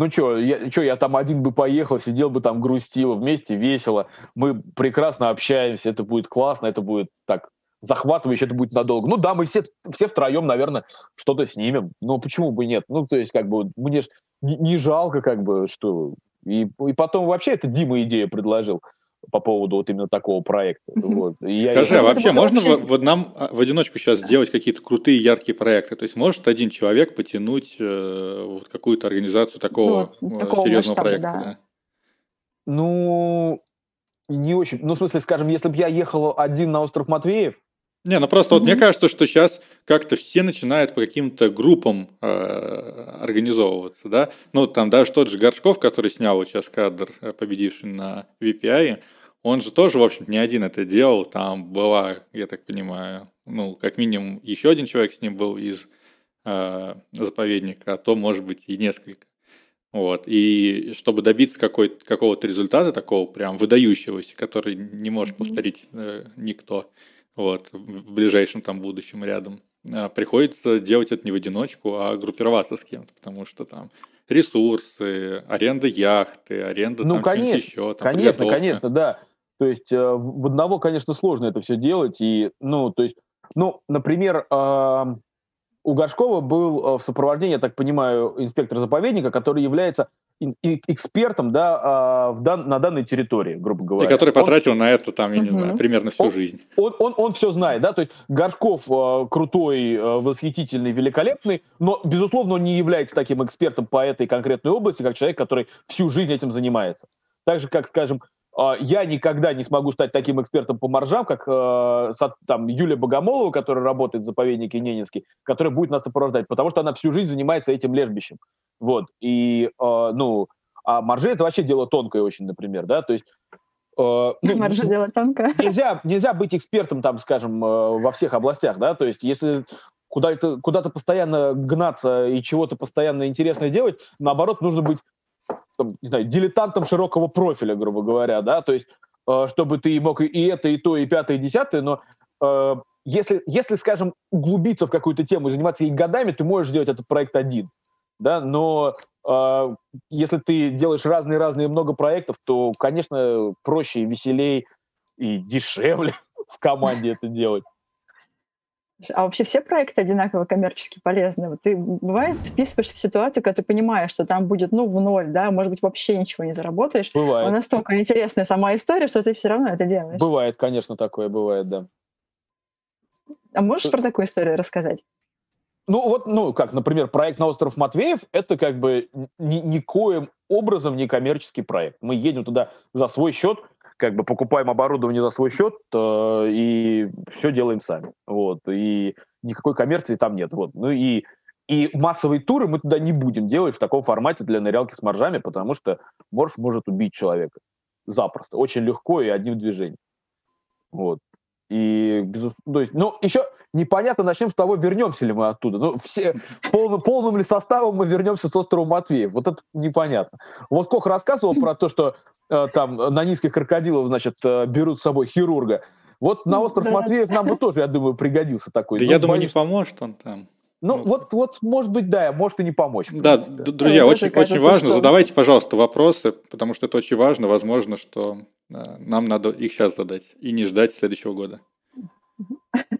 Я там один бы поехал, сидел бы там, грустил, вместе весело. Мы прекрасно общаемся, это будет классно, это будет так захватывающе, это будет надолго. Мы все втроем, наверное, что-то снимем. Почему бы нет? Мне ж не жалко, что... И потом вообще это Дима идею предложил по поводу вот именно такого проекта. Вот. Скажи, а вообще можно нам в одиночку сейчас сделать какие-то крутые, яркие проекты? То есть может один человек потянуть какую-то организацию такого серьезного масштаба, проекта? Да. Не очень. В смысле, скажем, если бы я ехал один на остров Матвеев, просто мне кажется, что сейчас как-то все начинают по каким-то группам организовываться, да? Там даже тот же Горшков, который снял сейчас кадр, победивший на VPI, он же тоже, в общем-то, не один это делал, там была, я так понимаю, как минимум еще один человек с ним был из заповедника, а то, может быть, и несколько. Вот. И чтобы добиться какого-то результата такого прям выдающегося, который не может повторить никто, в ближайшем там будущем рядом, приходится делать это не в одиночку, а группироваться с кем-то, потому что там ресурсы, аренда яхты, аренда конечно, еще. Конечно, да. То есть в одного, конечно, сложно это все делать. И, например, у Горшкова был в сопровождении, я так понимаю, инспектор заповедника, который является экспертом, да, на данной территории, грубо говоря. И который потратил на это, я не знаю, примерно всю жизнь. Он все знает, да, то есть Горшков крутой, восхитительный, великолепный, но, безусловно, он не является таким экспертом по этой конкретной области, как человек, который всю жизнь этим занимается. Так же, как, скажем, я никогда не смогу стать таким экспертом по моржам, как Юлия Богомолова, которая работает в заповеднике Ненецкий, которая будет нас сопровождать, потому что она всю жизнь занимается этим лежбищем. Вот. И, а моржи — это вообще дело тонкое очень, например, да, то есть... Моржи — дело тонкое. Нельзя быть экспертом, скажем, во всех областях, да, то есть если куда-то постоянно гнаться и чего-то постоянно интересное делать, наоборот, нужно быть дилетантом широкого профиля, грубо говоря, да, то есть чтобы ты мог и это, и то, и пятое, и десятое, но если, скажем, углубиться в какую-то тему и заниматься ей годами, ты можешь сделать этот проект один, да, но если ты делаешь разные много проектов, то, конечно, проще и веселей, и дешевле в команде это делать. А вообще все проекты одинаково коммерчески полезны? Ты, бывает, вписываешься в ситуацию, когда ты понимаешь, что там будет, в ноль, да, может быть, вообще ничего не заработаешь. Бывает. Но настолько интересная сама история, что ты все равно это делаешь. Бывает, конечно, такое бывает, да. А можешь про такую историю рассказать? Как, например, проект на остров Матвеев, это никоим образом не коммерческий проект. Мы едем туда за свой счет, покупаем оборудование за свой счет и все делаем сами. Вот. И никакой коммерции там нет. Вот. И массовые туры мы туда не будем делать в таком формате для нырялки с моржами, потому что морж может убить человека запросто, очень легко и одним движением. Вот. И, еще непонятно, начнем с того, вернемся ли мы оттуда. Полным ли составом мы вернемся с острова Матвеев. Вот это непонятно. Вот Кох рассказывал про то, что там на низких крокодилов, берут с собой хирурга. Вот на остров Матвеев нам бы тоже, я думаю, пригодился такой. Да, я думаю, не поможет он там. Может быть, да, может и не помочь. Да, друзья, очень важно. Задавайте, пожалуйста, вопросы, потому что это очень важно. Возможно, что нам надо их сейчас задать и не ждать следующего года.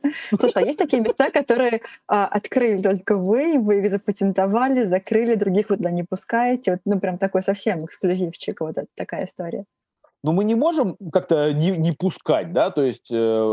Слушай, а есть такие места, которые открыли только вы их запатентовали, закрыли, других вы туда не пускаете? Вот, ну, прям такой совсем эксклюзивчик, вот такая история. Но мы не можем как-то не пускать, да, то есть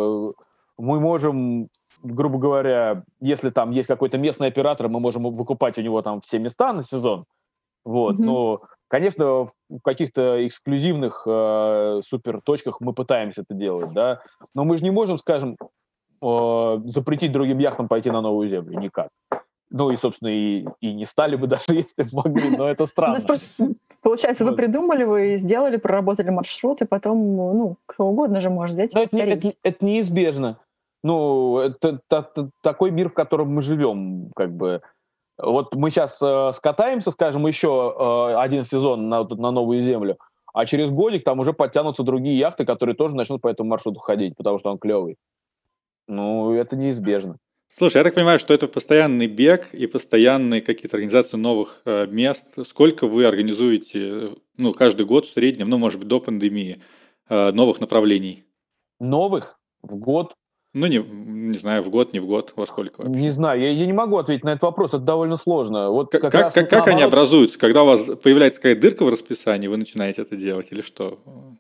мы можем, грубо говоря, если там есть какой-то местный оператор, мы можем выкупать у него там все места на сезон, вот, Мгм. но, конечно, в каких-то эксклюзивных супер точках мы пытаемся это делать, да, но мы же не можем, скажем, запретить другим яхтам пойти на новую землю, никак. Ну и, собственно, и не стали бы даже, если бы могли, но это Ну, то есть странно. просто, получается, вы Вот. придумали, вы сделали, проработали маршрут, и потом, ну, кто угодно же может взять и Но это повторить. это неизбежно. Ну, это такой мир, в котором мы живем, как бы. Вот мы сейчас скатаемся, скажем, еще один сезон на новую землю, а через годик там уже подтянутся другие яхты, которые тоже начнут по этому маршруту ходить, потому что он клевый. Ну, это неизбежно. Слушай, я так понимаю, что это постоянный бег и постоянные какие-то организации новых мест. Сколько вы организуете, ну, каждый год в среднем, ну, может быть, до пандемии, новых направлений? Новых в год. Ну, не знаю, в год, не в год, во сколько Не вообще? знаю, я не могу ответить на этот вопрос, это довольно сложно. Вот Как, как как, раз как они наоборот. образуются? Когда у вас появляется какая-то дырка в расписании, вы начинаете это делать или что?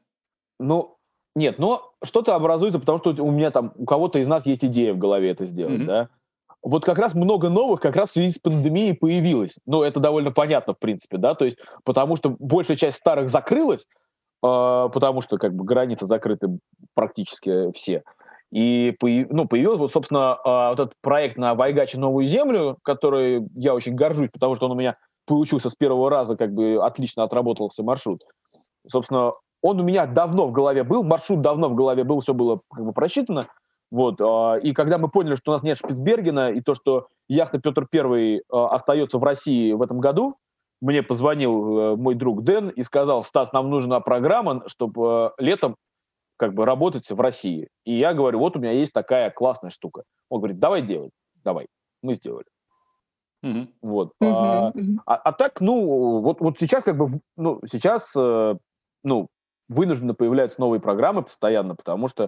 Ну, нет, но что-то образуется, потому что у меня там, у кого-то из нас есть идея в голове это сделать, Мгм. да. Вот как раз много новых как раз в связи с пандемией появилось. Ну, это довольно понятно, в принципе, да, то есть потому что большая часть старых закрылась, потому что как бы границы закрыты практически все. И появился вот, собственно, вот этот проект на Вайгаче «Новую землю», который я очень горжусь, потому что он у меня получился с первого раза, как бы отлично отработался маршрут. Собственно, он у меня давно в голове был, маршрут давно в голове был, все было как бы просчитано. Вот, и когда мы поняли, что у нас нет Шпицбергена, и то, что яхта Петр Первый остается в России в этом году, мне позвонил мой друг Дэн и сказал: Стас, нам нужна программа, чтобы летом как бы работать в России. И я говорю: вот у меня есть такая классная штука. Он говорит: давай делай, давай. Мы сделали. Мгм. Вот. Мгм, мгм. А так, ну, вот сейчас как бы, ну, сейчас, ну, вынужденно появляются новые программы постоянно,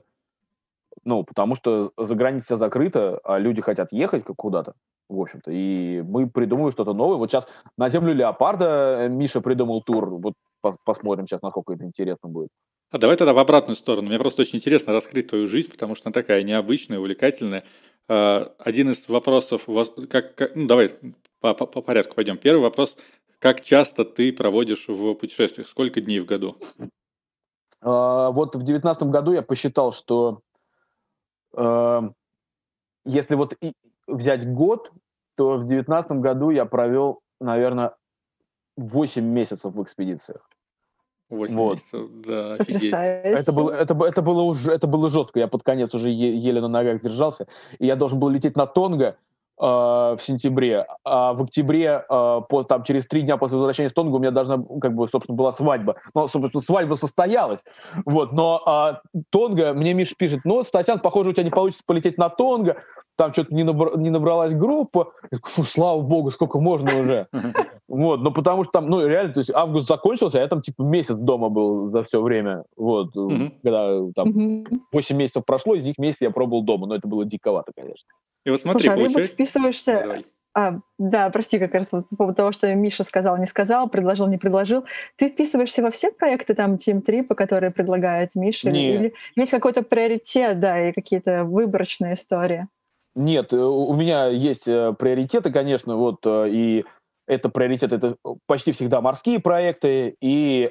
потому что за границей всё закрыто, а люди хотят ехать куда-то, в общем-то, и мы придумываем что-то новое. Вот сейчас на землю леопарда Миша придумал тур, вот посмотрим сейчас, насколько это интересно будет. А давай тогда в обратную сторону. Мне просто очень интересно раскрыть твою жизнь, потому что она такая необычная, увлекательная. Один из вопросов, ну, давай по порядку пойдем. Первый вопрос: как часто ты проводишь в путешествиях? Сколько дней в году? Вот в 19 году я посчитал, что э, если вот взять год, то в 19 году я провел, наверное, 8 месяцев в экспедициях. 8 месяцев, да, офигеть. Потрясающе. Это было жестко. Я под конец уже еле на ногах держался. И я должен был лететь на Тонго в сентябре, а в октябре, там, через 3 дня после возвращения с Тонго у меня должна, как бы, собственно, была свадьба. Ну, собственно, свадьба состоялась. Вот, но Тонго, мне Миша пишет: ну, Стасян, похоже, у тебя не получится полететь на Тонго, там что-то не набралась группа. Я такой: фу, слава богу, сколько можно уже. Вот, ну потому что там, ну реально, то есть август закончился, а я там типа месяц дома был за все время. Вот, Мгм. когда там Мгм. 8 месяцев прошло, из них месяц я пробовал дома, но это было диковато, конечно. И вот смотри, Слушай, а ты вот получается. Да, вписываешься. давай. Да, прости, как раз вот по поводу того, что Миша сказал, не сказал, предложил, не предложил. Ты вписываешься во все проекты там Team Trip, которые предлагает Миша, Не, или есть какой-то приоритет, да, и какие-то выборочные истории? нет, у меня есть приоритеты, конечно, вот, и это приоритет, это почти всегда морские проекты, и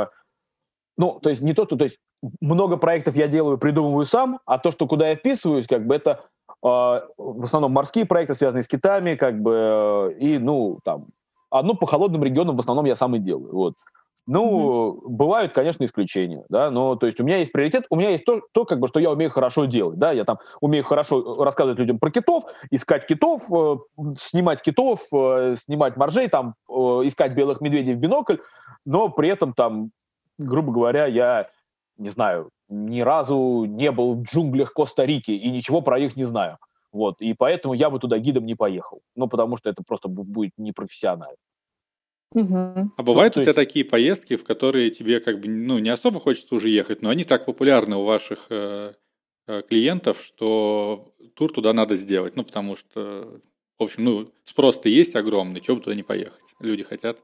ну, то есть не то, что, то есть много проектов я делаю, придумываю сам, а то, что куда я вписываюсь, как бы это в основном морские проекты, связанные с китами, как бы, и, ну, там, одно по холодным регионам в основном я сам и делаю, вот. Мгм. Ну, бывают, конечно, исключения, да, но, то есть у меня есть приоритет, у меня есть то как бы, что я умею хорошо делать, да, я там умею хорошо рассказывать людям про китов, искать китов, снимать китов, снимать моржей, там, искать белых медведей в бинокль, но при этом там, грубо говоря, я, не знаю, ни разу не был в джунглях Коста-Рики и ничего про них не знаю. Вот, и поэтому я бы туда гидом не поехал. Ну, потому что это просто будет непрофессионально. Мгм. А То, бывают то у тебя есть, такие поездки, в которые тебе как бы, ну, не особо хочется уже ехать, но они так популярны у ваших клиентов, что тур туда надо сделать. Ну, потому что, в общем, ну, спрос-то есть огромный, чего бы туда не поехать. Люди хотят.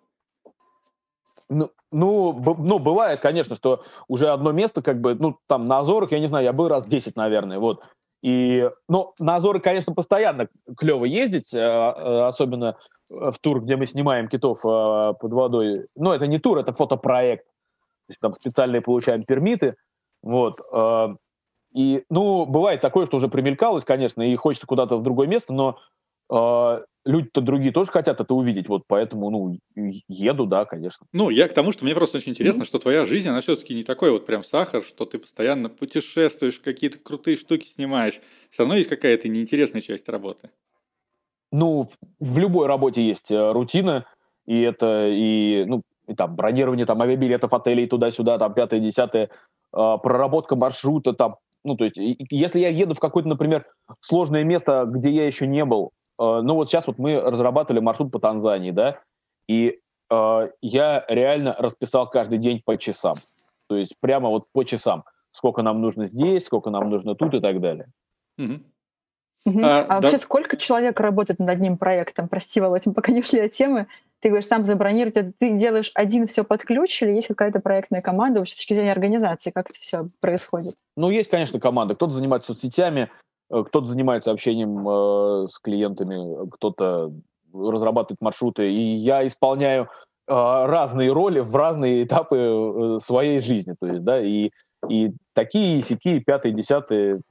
Ну, бывает, конечно, что уже одно место, как бы, ну, там, на Азорах, я не знаю, я был раз 10, наверное, вот. Ну, на Азоры, конечно, постоянно клево ездить, особенно в тур, где мы снимаем китов под водой. Ну, это не тур, это фотопроект. То есть там специальные получаем пермиты, вот. Ну, бывает такое, что уже примелькалось, конечно, и хочется куда-то в другое место, но люди-то другие тоже хотят это увидеть, вот поэтому, ну, еду, да, конечно. Ну, я к тому, что мне просто очень интересно, что твоя жизнь, она все-таки не такой вот прям сахар, что ты постоянно путешествуешь, какие-то крутые штуки снимаешь. Все равно есть какая-то неинтересная часть работы. Ну, в любой работе есть рутина, и там, бронирование там, авиабилетов, отелей туда-сюда, там, 5-10, проработка маршрута, там, ну, то есть, если я еду в какое-то, например, сложное место, где я еще не был, ну, вот сейчас вот мы разрабатывали маршрут по Танзании, да, и я реально расписал каждый день по часам, то есть прямо вот по часам, сколько нам нужно здесь, сколько нам нужно тут и так далее. Мгм. А вообще сколько человек работает над одним проектом? Прости, Володь, мы пока не ушли от темы. Ты говоришь, там забронировать, это ты делаешь один все под ключ или есть какая-то проектная команда вообще с точки зрения организации? Как это все происходит? Ну, есть, конечно, команда. Кто-то занимается соцсетями, кто-то занимается общением с клиентами, кто-то разрабатывает маршруты. И я исполняю разные роли в разные этапы своей жизни. То есть, да, и такие, и сякие, 5-е, 10-е.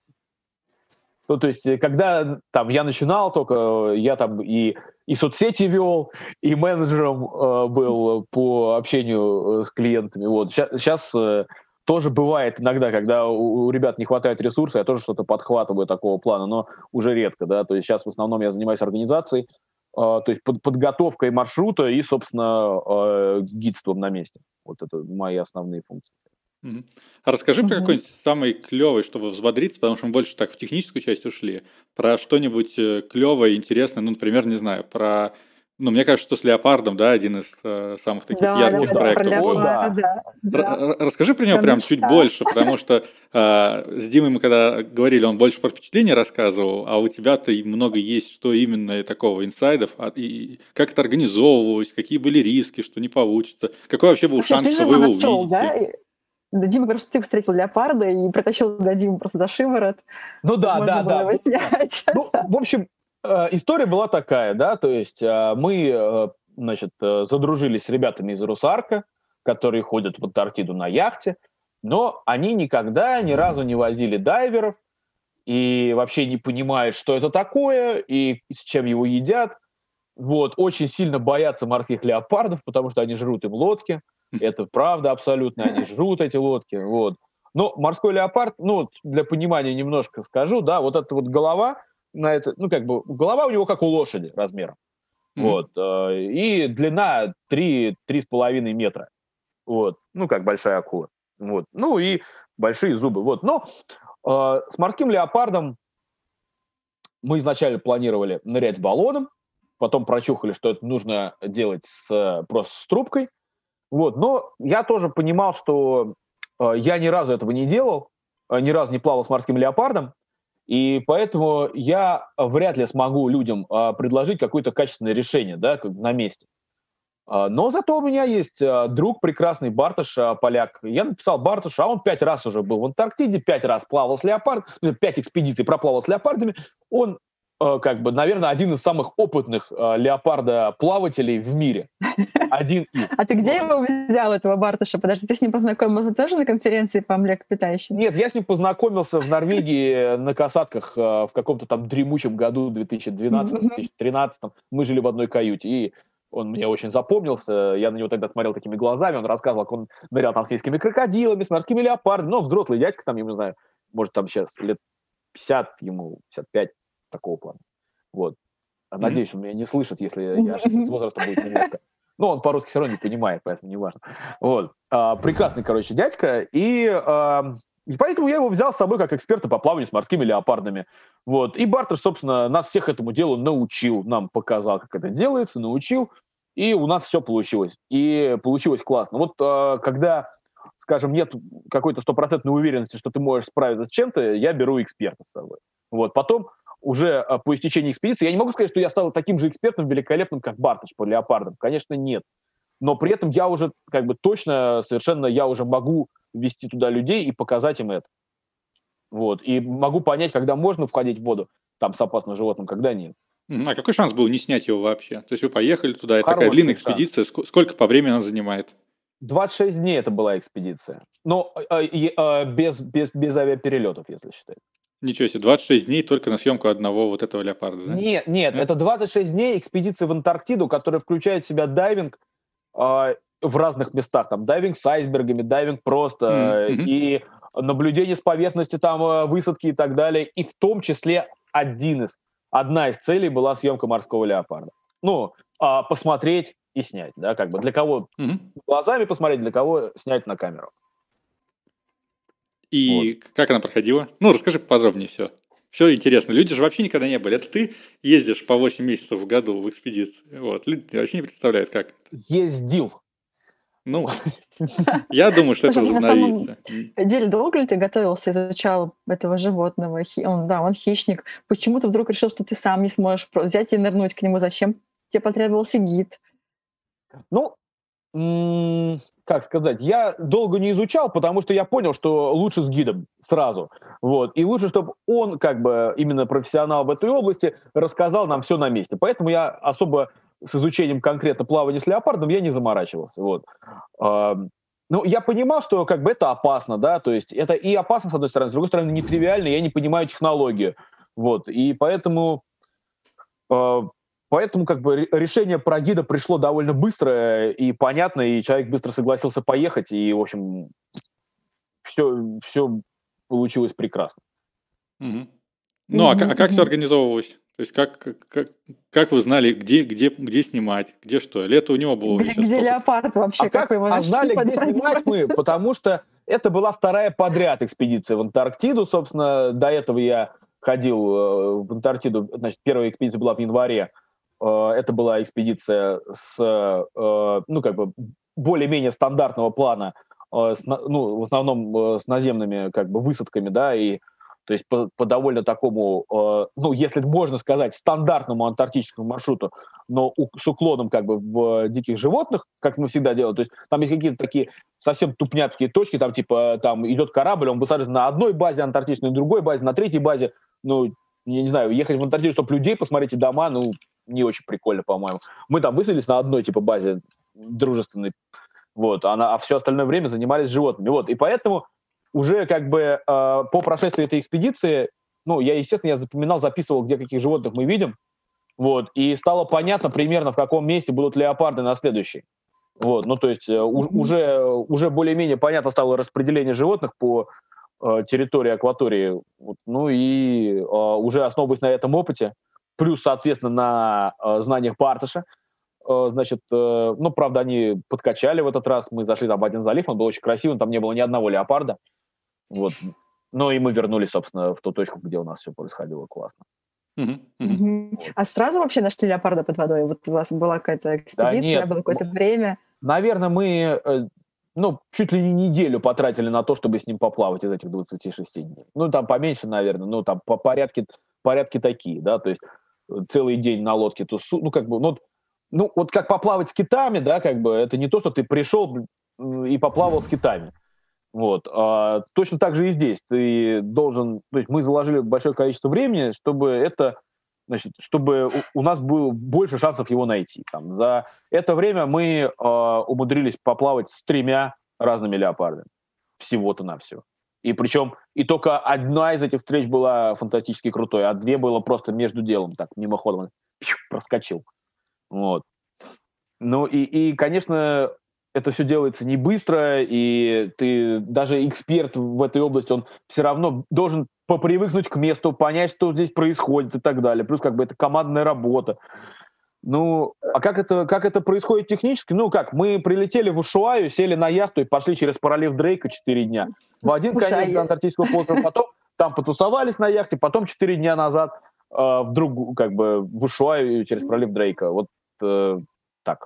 То есть, когда там я начинал только, я там и соцсети вел, и менеджером был по общению с клиентами. Вот. Сейчас тоже бывает иногда, когда у ребят не хватает ресурса, я тоже что-то подхватываю такого плана, но уже редко, да. То есть сейчас в основном я занимаюсь организацией, то есть подготовкой маршрута и, собственно, гидством на месте. Вот это мои основные функции. А расскажи про какой-нибудь самый клевый, чтобы взбодриться, потому что мы больше так в техническую часть ушли, про что-нибудь клевое, интересное, ну, например, не знаю, про... Ну, мне кажется, что с Леопардом, да, один из самых таких ярких проектов был. Да. Расскажи про него прям чуть больше, потому что с Димой мы когда говорили, он больше про впечатления рассказывал, а у тебя-то много есть, что именно такого инсайдов, и как это организовывалось, какие были риски, что не получится, какой вообще был шанс, что вы его увидите. Да, Дима, просто ты встретил Леопарда и притащил Диму просто за шиворот. Ну да. Ну, в общем, история была такая, да, то есть мы, значит, задружились с ребятами из Русарка, которые ходят в Антарктиду на яхте, но они никогда ни разу не возили дайверов и вообще не понимают, что это такое и с чем его едят. Вот, очень сильно боятся морских леопардов, потому что они жрут им лодки. Это правда абсолютно, они жрут эти лодки, вот. Но морской леопард, ну, для понимания немножко скажу, да, вот эта вот голова, голова у него как у лошади размером, вот, и длина 3-3,5 метра, вот, ну, как большая акула, вот, ну, и большие зубы, вот, но с морским леопардом мы изначально планировали нырять с баллоном, потом прочухали, что это нужно делать просто с трубкой. Вот, но я тоже понимал, что я ни разу этого не делал, ни разу не плавал с морским леопардом, и поэтому я вряд ли смогу людям предложить какое-то качественное решение, да, на месте. Но зато у меня есть друг прекрасный, Бартош, поляк. Я написал Бартошу, а он 5 раз уже был в Антарктиде, 5 раз плавал с леопардом, 5 экспедиций проплавал с леопардами. Он, наверное, один из самых опытных леопардоплавателей в мире. Один из. А ты где его взял, этого Бартоша? Подожди, ты с ним познакомился тоже на конференции по млекопитающим? Нет, я с ним познакомился в Норвегии на касатках в каком-то там дремучем году, 2012-2013. Мы жили в одной каюте, и он мне очень запомнился. Я на него тогда смотрел такими глазами. Он рассказывал, как он нырял там с сельскими крокодилами, с морскими леопардами. Ну, взрослый дядька там, я не знаю, может, там сейчас лет 50, ему 55, такого плана. Вот. Надеюсь, он меня не слышит, если я ошибся, с возрастом будет немножко. Но он по-русски все равно не понимает, поэтому не важно. Вот. Прекрасный, короче, дядька. И поэтому я его взял с собой как эксперта по плаванию с морскими леопардами. Вот. И Бартош, собственно, нас всех этому делу научил. Нам показал, как это делается, научил. И у нас все получилось. И получилось классно. Вот когда скажем, нет какой-то стопроцентной уверенности, что ты можешь справиться с чем-то, я беру эксперта с собой. Вот. Потом уже по истечении экспедиции, я не могу сказать, что я стал таким же экспертом великолепным, как Барташ по леопардам. Конечно, нет. Но при этом я уже как бы точно, совершенно я уже могу вести туда людей и показать им это. Вот. И могу понять, когда можно входить в воду там с опасным животным, когда нет. А какой шанс был не снять его вообще? То есть вы поехали туда, это такая Хороший длинная шанс. экспедиция. Сколько по времени она занимает? 26 дней это была экспедиция. Но без авиаперелетов, если считать. Ничего себе, 26 дней только на съемку одного вот этого леопарда, да? Нет, это 26 дней экспедиции в Антарктиду, которая включает в себя дайвинг в разных местах. Там дайвинг с айсбергами, дайвинг просто, и наблюдение с поверхности, там высадки и так далее. И в том числе одна из целей была съемка морского леопарда. Ну, посмотреть и снять, да, как бы для кого глазами посмотреть, для кого снять на камеру. И вот. Как она проходила? Ну, расскажи поподробнее все. Все интересно. Люди же вообще никогда не были. Это ты ездишь по 8 месяцев в году в экспедиции. Вот. Люди вообще не представляют, как это. Ездил. Ну, я думаю, что это возобновится. На самом деле, долго ли ты готовился, изучал этого животного? Он хищник. Почему ты вдруг решил, что ты сам не сможешь взять и нырнуть к нему? Зачем тебе потребовался гид? Ну, как сказать, я долго не изучал, потому что я понял, что лучше с гидом сразу. Вот. И лучше, чтобы он, как бы, именно профессионал в этой области, рассказал нам все на месте. Поэтому я особо с изучением конкретно плавания с леопардом я не заморачивался. Вот. Ну, я понимал, что как бы это опасно, да, то есть это и опасно, с одной стороны, с другой стороны, нетривиально, я не понимаю технологию. Вот. И поэтому как бы решение про гида пришло довольно быстро и понятно, и человек быстро согласился поехать, и, в общем, все получилось прекрасно. Ну, а как все организовывалось? То есть как вы знали, где снимать, где что? Лето у него было. Где леопард вообще? Как вы его нашли? Знали, где снимать мы, потому что это была вторая подряд экспедиция в Антарктиду. Собственно, до этого я ходил в Антарктиду, значит, первая экспедиция была в январе. Это была экспедиция с, как бы, более-менее стандартного плана, в основном с наземными, как бы, высадками, да, и то есть по довольно такому, если можно сказать, стандартному антарктическому маршруту, но с уклоном как бы в диких животных, как мы всегда делаем. То есть там есть какие-то такие совсем тупняцкие точки, там типа там идет корабль, он высаживается на одной базе антарктической, на другой базе, на третьей базе. Ну, я не знаю, ехать в Антарктиду, чтобы людей посмотреть и дома, не очень прикольно, по-моему. Мы там высадились на одной типа базе дружественной, вот, а все остальное время занимались животными. Вот, и поэтому уже как бы по прошествии этой экспедиции, я запоминал, записывал, где каких животных мы видим, вот, и стало понятно примерно, в каком месте будут леопарды на следующей. Вот, то есть уже более-менее понятно стало распределение животных по территории акватории, вот, уже основываясь на этом опыте, плюс, соответственно, на знаниях Барташа, значит, правда, они подкачали в этот раз, мы зашли там в один залив, он был очень красивый, там не было ни одного леопарда, вот, и мы вернулись, собственно, в ту точку, где у нас все происходило классно. А сразу вообще нашли леопарда под водой? Вот у вас была какая-то экспедиция, было какое-то время? Наверное, мы чуть ли не неделю потратили на то, чтобы с ним поплавать из этих 26 дней. Там поменьше, наверное, там по порядке такие, да, то есть целый день на лодке, вот как поплавать с китами, да, как бы это не то, что ты пришел и поплавал с китами. Вот. Точно так же и здесь. Ты должен... То есть мы заложили большое количество времени, чтобы у нас было больше шансов его найти. Там, за это время мы умудрились поплавать с 3 разными леопардами. Всего-то навсего. И причем и только одна из этих встреч была фантастически крутой, а 2 было просто между делом, так, мимоходом проскочил. Вот. И, конечно, это все делается не быстро, и ты, даже эксперт в этой области, он все равно должен попривыкнуть к месту, понять, что здесь происходит и так далее. Плюс как бы это командная работа. А как это происходит технически? Мы прилетели в Ушуаю, сели на яхту и пошли через пролив Дрейка 4 дня. В один конец до Антарктического полуострова, потом там потусовались на яхте, потом 4 дня назад в Ушуаю через пролив Дрейка. Вот так.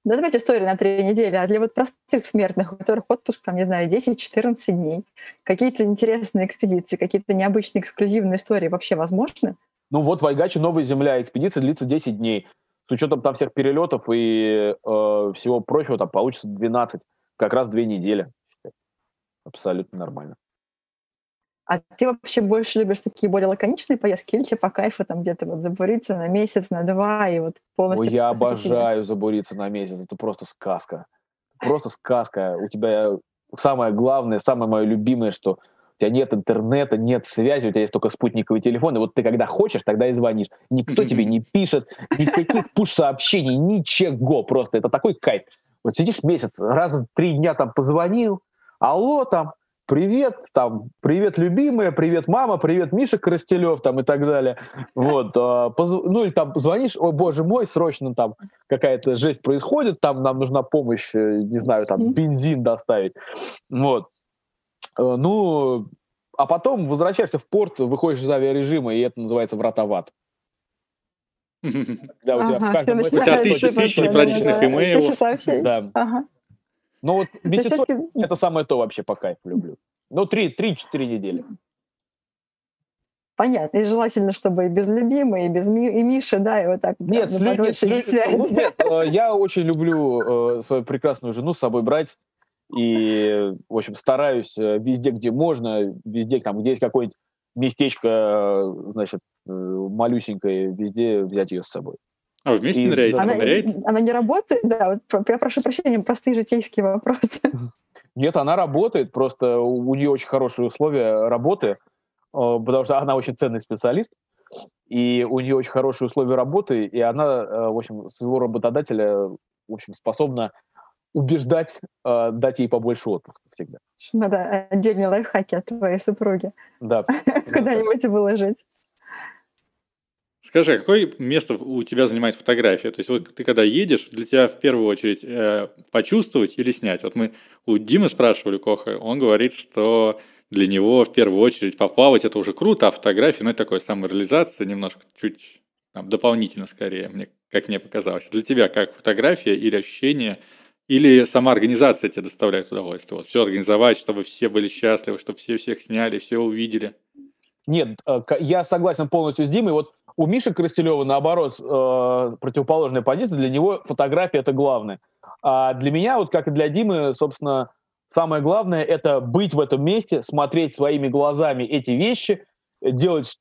Да, давайте история на 3 недели, а для вот простых смертных, у которых отпуск, там, не знаю, 10-14 дней, какие-то интересные экспедиции, какие-то необычные эксклюзивные истории вообще возможны? Ну вот в Айгаче «Новая земля» экспедиция длится 10 дней. С учетом там всех перелетов и всего прочего, там получится 12, как раз 2 недели. Абсолютно нормально. А ты вообще больше любишь такие более лаконичные поездки или тебе по кайфу там где-то вот забуриться на месяц, на 2 и вот Ой, полностью я посвятить себе? обожаю забуриться на месяц. Это просто сказка. Просто сказка. У тебя самое главное, самое мое любимое, что у тебя нет интернета, нет связи, у тебя есть только спутниковый телефон, и вот ты когда хочешь, тогда и звонишь. Никто тебе не пишет, никаких пуш-сообщений, ничего просто. Это такой кайф. Вот сидишь месяц, раз в 3 дня там позвонил, алло, там, привет, любимая, привет, мама, привет, Миша Коростелев, там, и так далее. Вот, ну, или там звонишь, о, боже мой, срочно там какая-то жесть происходит, там нам нужна помощь, не знаю, там, бензин доставить. Вот. Ну, а потом возвращаешься в порт, выходишь из авиарежима, и это называется врата в ад. Когда у тебя в каждом... У тебя тысячи непрочитанных имейлов. Да. Ну вот месяцок — это самое то вообще по кайфу люблю. Ну, 3-4 недели. Понятно. И желательно, чтобы и без любимой, и без и Миши, да, и вот так. Нет, я очень люблю свою прекрасную жену с собой брать. И, в общем, стараюсь везде, где можно, везде, там, где есть какое-нибудь местечко, значит, малюсенькое, везде взять ее с собой. А вы вместе ныряете? Она не работает? Да, вот я прошу прощения, простые житейские вопросы. Нет, она работает, просто у нее очень хорошие условия работы, потому что она очень ценный специалист, и у нее очень хорошие условия работы, и она, в общем, своего работодателя, в общем, способна убеждать, дать ей побольше отпуска всегда. Надо отдельные лайфхаки от твоей супруги. Да. Куда-нибудь выложить. Скажи, а какое место у тебя занимает фотография? То есть вот ты когда едешь, для тебя в первую очередь почувствовать или снять? Вот мы у Димы спрашивали, Коха, он говорит, что для него в первую очередь поплавать это уже круто, а фотография, ну это такое самореализация, немножко чуть там, дополнительно скорее, как мне показалось. Для тебя как фотография или ощущение, или сама организация тебе доставляет удовольствие? Вот все организовать, чтобы все были счастливы, чтобы все всех сняли, все увидели. Нет, я согласен полностью с Димой. Вот у Миши Коростелева, наоборот, противоположная позиция. Для него фотография — это главное. А для меня, вот как и для Димы, собственно, самое главное — это быть в этом месте, смотреть своими глазами эти вещи, делать,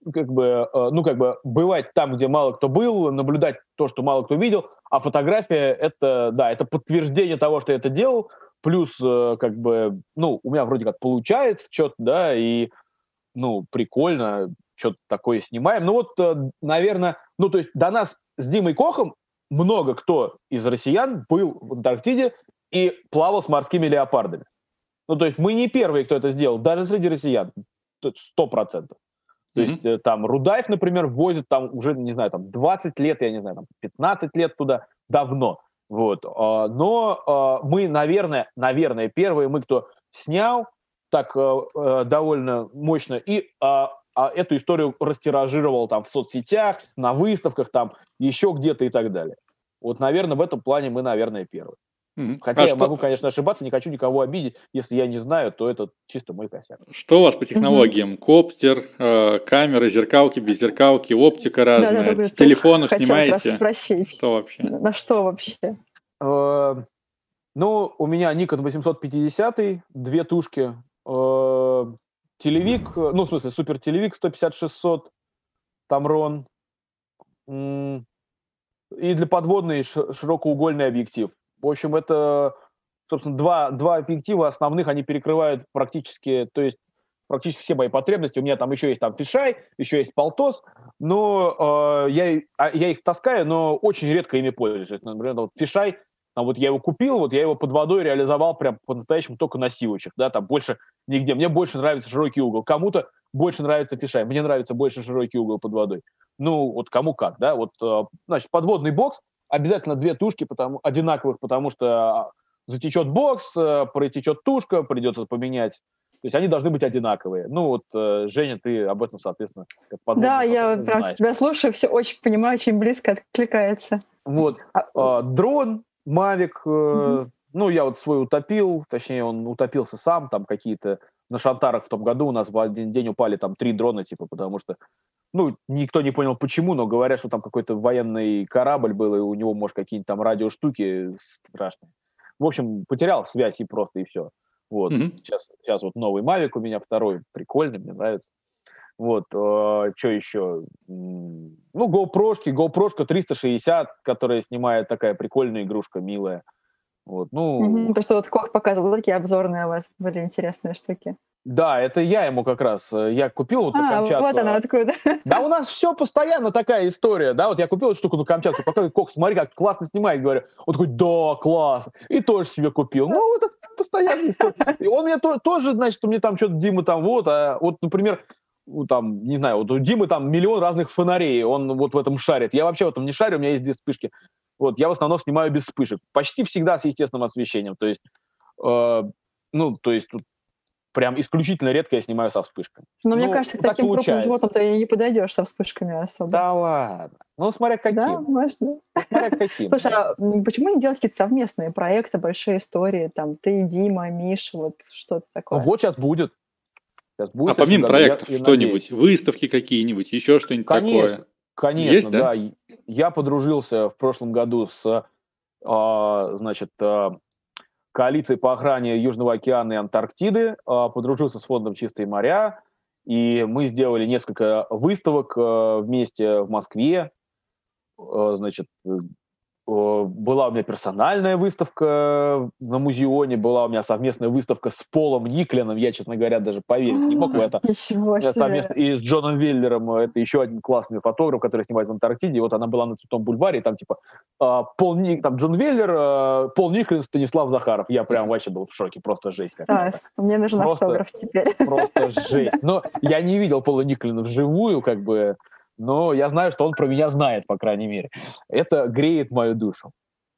бывать там, где мало кто был, наблюдать то, что мало кто видел. А фотография — это подтверждение того, что я это делал. Плюс, у меня вроде как получается что-то, да, и прикольно, что-то такое снимаем. Наверное, то есть до нас с Димой Кохом много кто из россиян был в Антарктиде и плавал с морскими леопардами. То есть мы не первые, кто это сделал, даже среди россиян, 100%. То есть там Рудаев, например, возит там уже, не знаю, там 20 лет, я не знаю, там 15 лет туда, давно. Вот. Но мы, наверное, первые, мы, кто снял так довольно мощно, и эту историю растиражировал там в соцсетях, на выставках, там еще где-то и так далее. Вот, наверное, в этом плане мы, наверное, первые. Хотя я могу, конечно, ошибаться, не хочу никого обидеть. Если я не знаю, то это чисто мой косяк. Что у вас по технологиям? Коптер, камеры, зеркалки, без зеркалки, оптика разная, с телефона снимаете? Спросить. Что вообще? На что вообще? У меня Nikon 850, 2 тушки, телевик, супер телевик 150-600, Tamron, и для подводной широкоугольный объектив. В общем, это, собственно, два объектива основных, они перекрывают практически все мои потребности. У меня там еще есть фишай, еще есть полтос, но я их таскаю, но очень редко ими пользуюсь. Например, фишай, я его купил, я его под водой реализовал прям по-настоящему только на сивочек, да, там больше нигде. Мне больше нравится широкий угол, кому-то больше нравится фишай, мне нравится больше широкий угол под водой. Кому как, да, значит, подводный бокс, обязательно 2 тушки одинаковых, потому что затечет бокс, протечет тушка, придется поменять. То есть они должны быть одинаковые. Женя, ты об этом, соответственно, как подводный. Да, я прям тебя слушаю, все очень понимаю, очень близко откликается. Дрон, Мавик, Мгм. ну, я вот свой утопил, точнее, он утопился сам, там какие-то на Шантарах в том году у нас в один день упали там 3 дрона, типа, потому что, ну, никто не понял почему, но говорят, что там какой-то военный корабль был, и у него, может, какие-нибудь там радиоштуки страшные. В общем, потерял связь и просто, и все. Вот. Мгм. Сейчас вот новый Мавик у меня второй, прикольный, мне нравится. Вот, что еще? Ну, GoPro-шка 360, которая снимает, такая прикольная игрушка, милая. Вот, ну, Мгм. То, что вот Кох показывал, такие обзорные у вас были интересные штуки. да, это я ему как раз, я купил вот на Вот Камчатку. оно откуда. Да, у нас все постоянно такая история, да, вот я купил эту штуку на Камчатку, показываю, Кох, смотри, как классно снимает, говорю. Он такой, да, класс, и тоже себе купил. Ну, вот это постоянная история. И он мне тоже, значит, мне там что-то Дима там вот, а вот, например, там, не знаю, вот у Димы там миллион разных фонарей, он вот в этом шарит. Я вообще в этом не шарю, у меня есть 2 вспышки. Вот, я в основном снимаю без вспышек. Почти всегда с естественным освещением. То есть, э, ну, то есть, тут прям исключительно редко я снимаю со вспышками. Но мне Ну, кажется, к так таким крупным получается. животным ты и не подойдешь со вспышками особо. Да ладно. Ну, смотря Да, каким. можно. Ну, смотря каким, Слушай, да. а почему не делать какие-то совместные проекты, большие истории, там, ты, Дима, Миша, вот что-то Ну, такое? вот сейчас будет. Сейчас А будет в следующем помимо году, я проектов, надеюсь. что-нибудь, выставки какие-нибудь, еще что-нибудь Конечно, такое? конечно, Есть, да? да. Я подружился в прошлом году с, значит, коалицией по охране Южного океана и Антарктиды, подружился с фондом «Чистые моря», и мы сделали несколько выставок вместе в Москве. Значит, была у меня персональная выставка на Музеоне, была у меня совместная выставка с Полом Никленом, я, честно говоря, даже поверить не мог в это. Ничего Совместно себе. и с Джоном Веллером, это еще один классный фотограф, который снимает в Антарктиде. Вот она была на Цветном бульваре, и там типа там Джон Веллер, Пол Никлен, Станислав Захаров. Я прям вообще был в шоке, просто жесть какая-то. Стас, мне нужен Просто, автограф теперь. просто жесть. Но я не видел Пола Никлена вживую, как бы, но я знаю, что он про меня знает, по крайней мере. Это греет мою душу.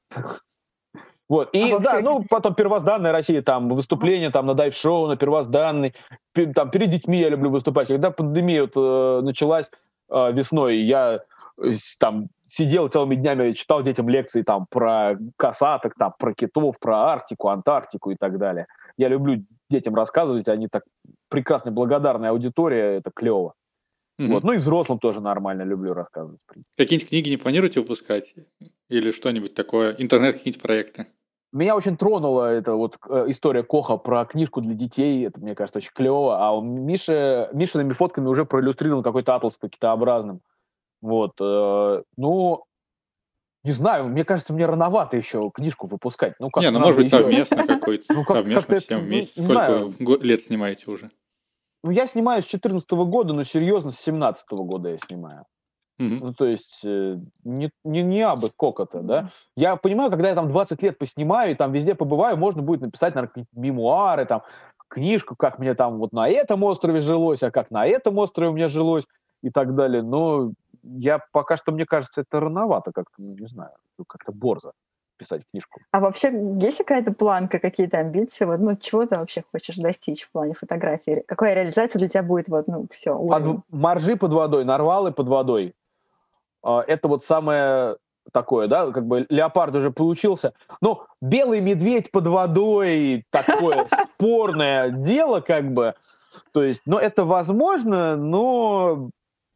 Вот, А и да, вообще, ну, потом первозданная Россия, там, ага. выступления там на дайв-шоу, на первозданной, там, перед детьми я люблю выступать. Когда пандемия вот, началась весной, я там сидел целыми днями, читал детям лекции там про косаток, там, про китов, про Арктику, Антарктику и так далее. Я люблю детям рассказывать, они так прекрасная, благодарная аудитория, это клево. Вот, Мгм. ну и взрослым тоже нормально люблю рассказывать. Какие-нибудь книги не планируете выпускать? Или что-нибудь такое? Интернет какие-нибудь проекты? Меня очень тронула эта вот история Коха про книжку для детей. Это, мне кажется, очень клево. А у Мишиными фотками уже проиллюстрирован какой-то атлас по китообразным. Вот. Ну, не знаю, мне кажется, мне рановато еще книжку выпускать. Ну, Не, как-то ну может надо быть еще... совместно какой-то, Ну, совместно как-то это, всем ну, вместе. не Сколько знаю. вы лет снимаете уже? Ну, я снимаю с 2014 года, но серьезно, с 2017 года я снимаю. Мгм. Ну, то есть не абы сколько-то, да. Я понимаю, когда я там 20 лет поснимаю и там везде побываю, можно будет написать, наверное, какие-то мемуары, там, книжку, как мне там вот на этом острове жилось, а как на этом острове мне жилось и так далее. Но я пока что, мне кажется, это рановато как-то, ну, не знаю, как-то борзо писать книжку. А вообще есть какая-то планка, какие-то амбиции? Вот, ну, чего ты вообще хочешь достичь в плане фотографии? Какая реализация для тебя будет, вот, ну, все, уровень? Моржи под водой, нарвалы под водой. Это вот самое такое, да, как бы леопард уже получился. Но белый медведь под водой такое спорное дело, как бы. То есть, но это возможно, но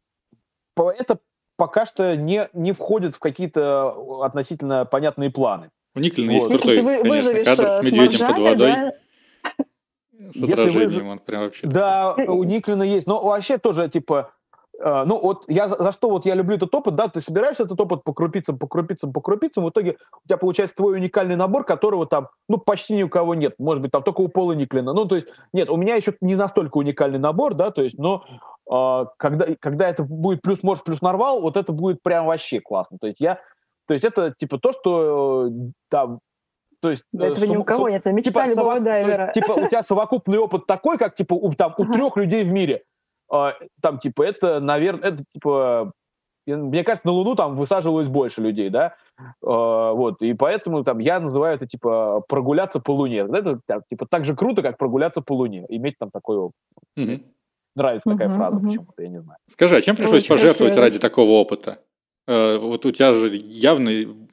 это пока что не входит в какие-то относительно понятные планы. У Никлина есть Вот. Если ты крутой, конечно, выживешь кадр с с медведем под моржами, водой, да, с Если отражением. Он прям вообще такой. Да, у Никлина есть. Но вообще тоже, типа, ну вот я за что вот я люблю этот опыт, да, ты собираешь этот опыт по крупицам, в итоге у тебя получается твой уникальный набор, которого там, ну, почти ни у кого нет. Может быть, там только у Пола Никлина. Ну, то есть, нет, у меня еще не настолько уникальный набор, да, то есть, но когда это будет плюс морж, плюс нарвал, вот это будет прям вообще классно. То есть это типа то, что там, то есть, да, этого ни у кого нет. Это мечта любого то есть, дайвера. типа, у тебя совокупный опыт такой, как, типа, у Ага. 3 людей в мире. Там, типа, это, наверное, это, типа, мне кажется, на Луну там высаживалось больше людей, да, вот, и поэтому там я называю это, типа, прогуляться по Луне. Это, типа, так же круто, как прогуляться по Луне, иметь там такой опыт. Мне Мгм. нравится такая Мгм, фраза мгм. почему-то, я не знаю. Скажи, а чем пришлось Очень пожертвовать красиво ради звучит. такого опыта? Вот у тебя же явный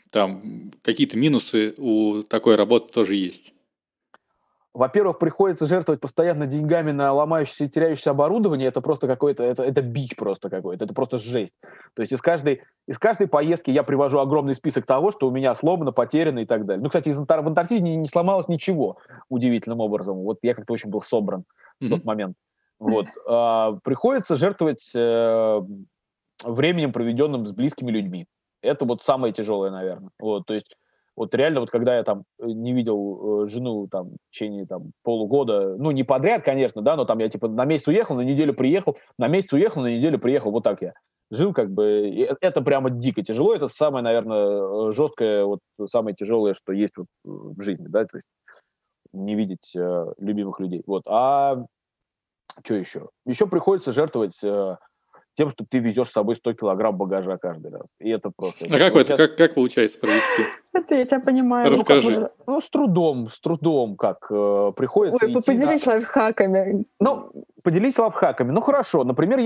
там какие-то минусы у такой работы тоже есть? Во-первых, приходится жертвовать постоянно деньгами на ломающееся и теряющееся оборудование. Это просто какой-то, это бич просто какой-то, это просто жесть. То есть из каждой поездки я привожу огромный список того, что у меня сломано, потеряно и так далее. Ну, кстати, в Антарктиде не сломалось ничего удивительным образом. Вот я как-то очень был собран в тот момент. Вот. Приходится жертвовать временем, проведенным с близкими людьми. Это вот самое тяжелое, наверное. Вот, то есть вот реально, вот когда я там не видел жену там в течение там полугода, ну, не подряд, конечно, да, но там я типа на месяц уехал, на неделю приехал, на месяц уехал, на неделю приехал, вот так я жил, как бы, и это прямо дико тяжело, это самое, наверное, жесткое, вот самое тяжелое, что есть вот в жизни, да, то есть не видеть любимых людей, вот. А что еще? Еще приходится жертвовать тем, что ты везешь с собой 100 килограмм багажа каждый раз. И это просто... А как это? Как получается провести? Это я тебя понимаю. Расскажи. Ну, с трудом, как приходится Ой, поделись лайфхаками. Ну, поделись лайфхаками. Ну, хорошо. Например,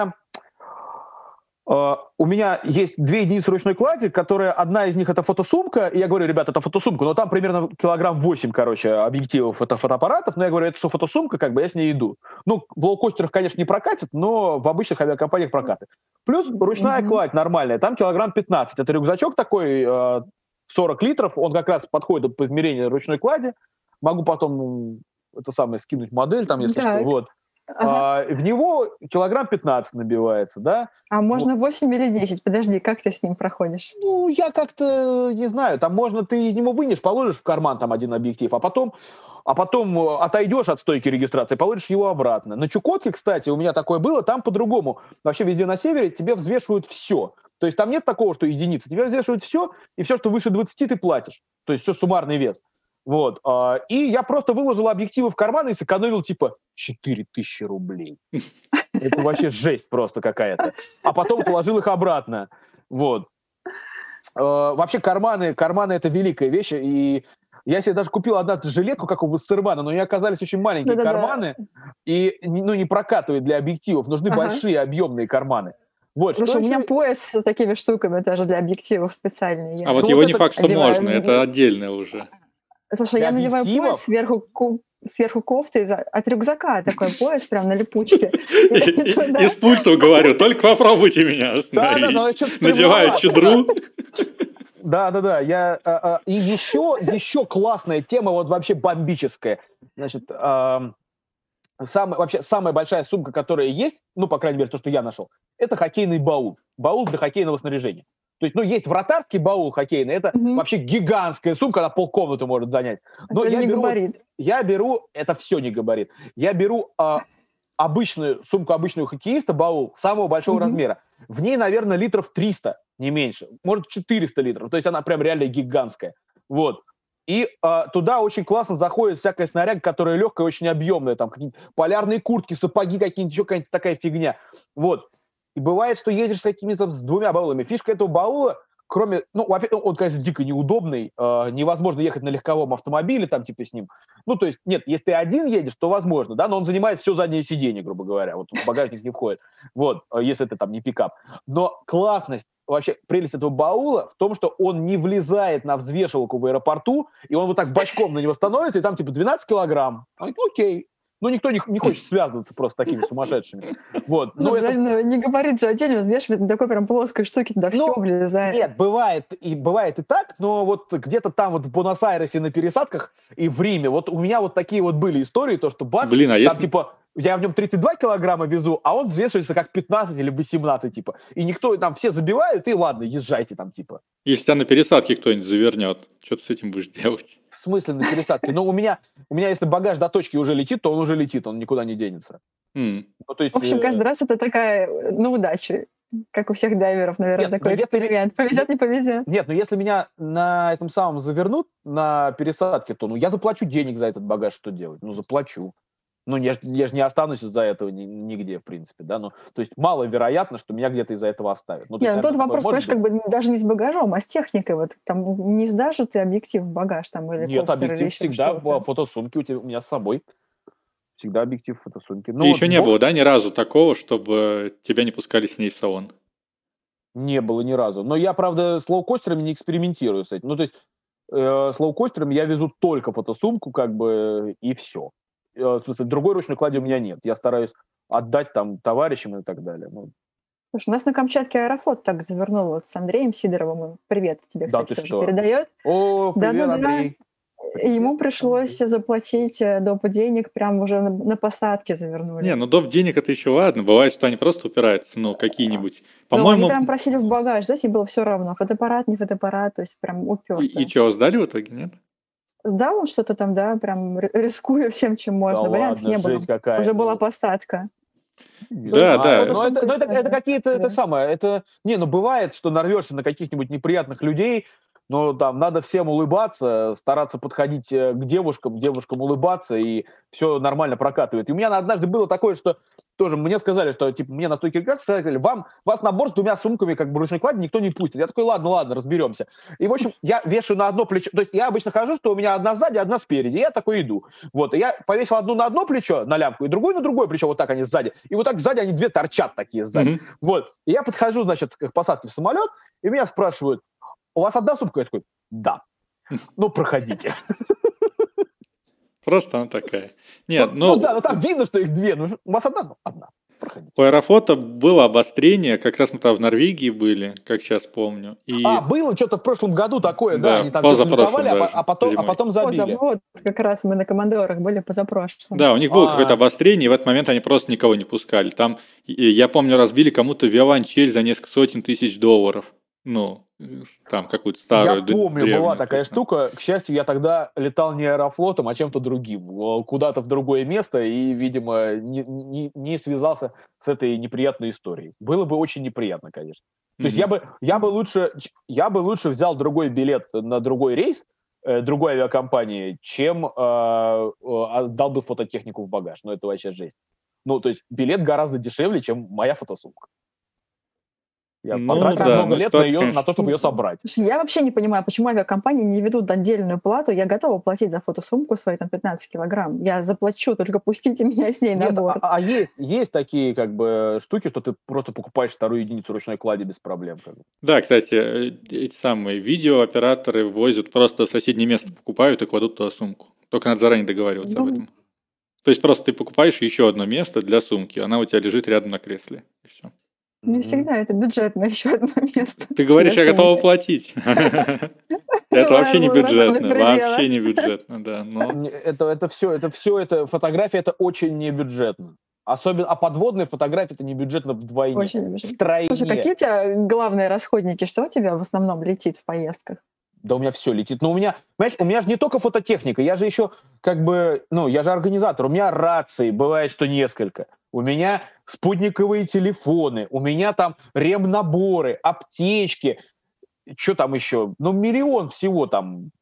у меня есть 2 единицы ручной клади, которые одна из них это фотосумка, и я говорю, ребят, это фотосумка, но там примерно килограмм 8, короче, объективов, это фотоаппаратов, но я говорю, это что, фотосумка, как бы я с ней иду. Ну, в лоукостерах, конечно, не прокатит, но в обычных авиакомпаниях прокатит. Плюс ручная кладь нормальная, там килограмм 15, это рюкзачок такой, 40 литров, он как раз подходит по измерению ручной клади, могу потом скинуть модель там, если что, вот. Ага. В него килограмм 15 набивается, да? А можно 8 или 10? Подожди, как ты с ним проходишь? Ну, я как-то не знаю. Там можно, ты из него вынешь, положишь в карман там один объектив, а потом отойдешь от стойки регистрации, положишь его обратно. На Чукотке, кстати, у меня такое было, там по-другому. Вообще везде на севере тебе взвешивают все. То есть там нет такого, что единицы. Тебе взвешивают все, и все, что выше 20, ты платишь. То есть все суммарный вес. Вот. И я просто выложил объективы в карман и сэкономил типа 4000 рублей. Это вообще жесть просто какая-то. А потом положил их обратно. Вот. Вообще карманы это великая вещь. И я себе даже купил однажды жилетку, как у Вассермана, но они оказались очень маленькие карманы. И не прокатывают для объективов. Нужны большие объемные карманы. Вот, слушай, у меня пояс с такими штуками тоже для объективов специальный. А вот его не факт, что можно. Это отдельное уже. Слушай, я надеваю пояс сверху кофты от рюкзака, такой пояс прям на липучке. И с пультом говорю, только попробуйте меня остановить. Надеваю чудру. Да. И еще классная тема, вот вообще бомбическая. Значит, самая большая сумка, которая есть, ну, по крайней мере, то, что я нашел, это хоккейный баул. Баул для хоккейного снаряжения. То есть, есть вратарский баул хоккейный, это вообще гигантская сумка, она полкомнаты может занять. Но это не габарит. Это все не габарит. Я беру сумку обычную хоккеиста, баул, самого большого размера. В ней, наверное, литров 300, не меньше. Может, 400 литров. То есть, она прям реально гигантская. Вот. И туда очень классно заходит всякая снаряга, которая легкая, очень объемная. Там какие-нибудь полярные куртки, сапоги какие-нибудь, еще какая-нибудь такая фигня. Вот. И бывает, что едешь с какими-то с 2 баулами. Фишка этого баула, кроме... Ну, во-первых, он, конечно, дико неудобный. Невозможно ехать на легковом автомобиле, там, типа, с ним. Ну, то есть, нет, если ты один едешь, то возможно, да, но он занимает все заднее сиденье, грубо говоря. Вот в багажник не входит. Вот, если это там не пикап. Но классность, вообще, прелесть этого баула в том, что он не влезает на взвешивалку в аэропорту, и он вот так бочком на него становится, и там, типа, 12 килограмм. Окей. Ну, никто не хочет связываться просто с такими сумасшедшими. Вот. Не габарит же отдельно взвешивает на такой прям плоской штуке, туда все влезает. Нет, бывает и так, но вот где-то там вот в Буэнос-Айресе на пересадках и в Риме, вот у меня вот такие вот были истории, то, что бац, там типа я в нем 32 килограмма везу, а он взвешивается как 15 или 18, типа. И никто, там все забивают, и ладно, езжайте там, типа. Если тебя на пересадке кто-нибудь завернет, что ты с этим будешь делать? В смысле на пересадке? Ну, у меня, если багаж до точки уже летит, то он уже летит, он никуда не денется. Ну, то есть, в общем, каждый раз это такая, на удачу, как у всех дайверов, наверное, такой эксперимент. Повезет, не повезет. Нет, но если меня на этом самом завернут, на пересадке, то я заплачу денег за этот багаж, что делать? Ну, заплачу. Ну, я же не останусь из-за этого нигде, в принципе, да, ну, то есть маловероятно, что меня где-то из-за этого оставят. Ну, нет, тот вопрос, понимаешь, как бы даже не с багажом, а с техникой, вот, там, не сдашь же ты объектив в багаж, там, или нет, объектив всегда в фотосумке у меня с собой, всегда объектив в фотосумке. И еще не было, да, ни разу такого, чтобы тебя не пускали с ней в салон? Не было ни разу. Но я, правда, с лоукостерами не экспериментирую с этим. Ну, то есть с лоукостерами я везу только фотосумку, как бы, и все. В смысле, другой ручной клади у меня нет. Я стараюсь отдать там товарищам и так далее. Ну, Слушай, у нас на Камчатке Аэрофлот так завернул вот с Андреем Сидоровым. Привет тебе, да кстати, ты тоже что? передает. О, привет, Да-да-да. Андрей. И ему Привет, пришлось Андрей. заплатить доп. Денег, прям уже на посадке завернули. Не, ну доп. Денег это еще ладно. Бывает, что они просто упираются, ну, какие-нибудь. Ну, они По-моему, прям просили в багаж, знаете, было все равно. Фотоаппарат, не фотоаппарат, то есть прям уперто. и что, сдали в итоге, нет? Сдал он что-то там, да, прям рискуя всем, чем можно. Да Вариантов ладно, не было. жесть какая. Уже была Ну, посадка. не Да, знаю. да. Но это, Фотосумка это это какие-то, это красиво. самое, это, не, ну бывает, что нарвешься на каких-нибудь неприятных людей, но там надо всем улыбаться, стараться подходить к девушкам улыбаться, и все нормально прокатывает. И у меня однажды было такое, что тоже мне сказали, что типа мне на стойке регистрации сказали, вас на борт с 2 сумками, как бы ручной клади, никто не пустит. Я такой, ладно, разберемся. И, в общем, я вешаю на одно плечо, то есть я обычно хожу, что у меня одна сзади, одна спереди, и я такой иду. Вот, и я повесил одну на одно плечо, на лямку, и другую на другое плечо, вот так они сзади. И вот так сзади они две торчат такие сзади. Мгм. Вот, и я подхожу, значит, к посадке в самолет, и меня спрашивают, у вас одна сумка? Я такой, да. Ну, проходите. Просто она такая. Нет, Ну ну, да, ну там видно, что их две. Ну, у вас одна? Ну, одна. Проходите. у Аэрофлота было обострение, как раз мы там в Норвегии были, как сейчас помню. И Было что-то в прошлом году такое, да, да, они там что-то позапрошлом лютовали, даже, а зимой. потом забили. Вот, как раз мы на командорах были позапрошлом. Да, у них было какое-то обострение, и в этот момент они просто никого не пускали. Там, я помню, разбили кому-то виолончель за несколько сотен тысяч долларов. Ну, там какую-то Я старую, помню, древнюю. была то такая есть, штука. К счастью, я тогда летал не Аэрофлотом, а чем-то другим. Куда-то в другое место и, видимо, не связался с этой неприятной историей. Было бы очень неприятно, конечно. То есть я бы лучше взял другой билет на другой рейс, другой авиакомпании, чем отдал бы фототехнику в багаж. Ну, это вообще жесть. Ну, то есть билет гораздо дешевле, чем моя фотосумка. Я Ну потратил да, много ну лет ситуация, на конечно, то, чтобы ее собрать. Слушай, я вообще не понимаю, почему авиакомпании не ведут отдельную плату. Я готова платить за фотосумку свои там 15 килограмм. Я заплачу, только пустите меня с ней на Нет, борт. есть такие как бы штуки, что ты просто покупаешь вторую единицу ручной клади без проблем. Как бы. Да, кстати, эти самые видеооператоры возят просто соседнее место покупают и кладут туда сумку. Только надо заранее договариваться об Ну, этом. То есть просто ты покупаешь еще одно место для сумки, она у тебя лежит рядом на кресле. И все. не всегда это бюджетное еще одно место. Ты говоришь, для я готова сумки. платить. Это вообще не Бывает, разумных бюджетно, пределах. вообще не бюджетно, да. Но Это фотография, это очень не бюджетно. Особенно, а подводные фотографии это не бюджетно вдвойне. Очень бюджетно. Втройне. Слушай, какие у тебя главные расходники? Что у тебя в основном летит в поездках? Да у меня все летит. Но понимаешь, у меня же не только фототехника, я же еще как бы, я же организатор. У меня рации, бывает, что несколько. У меня спутниковые телефоны, у меня там ремнаборы, аптечки, что там еще? Ну, миллион всего там.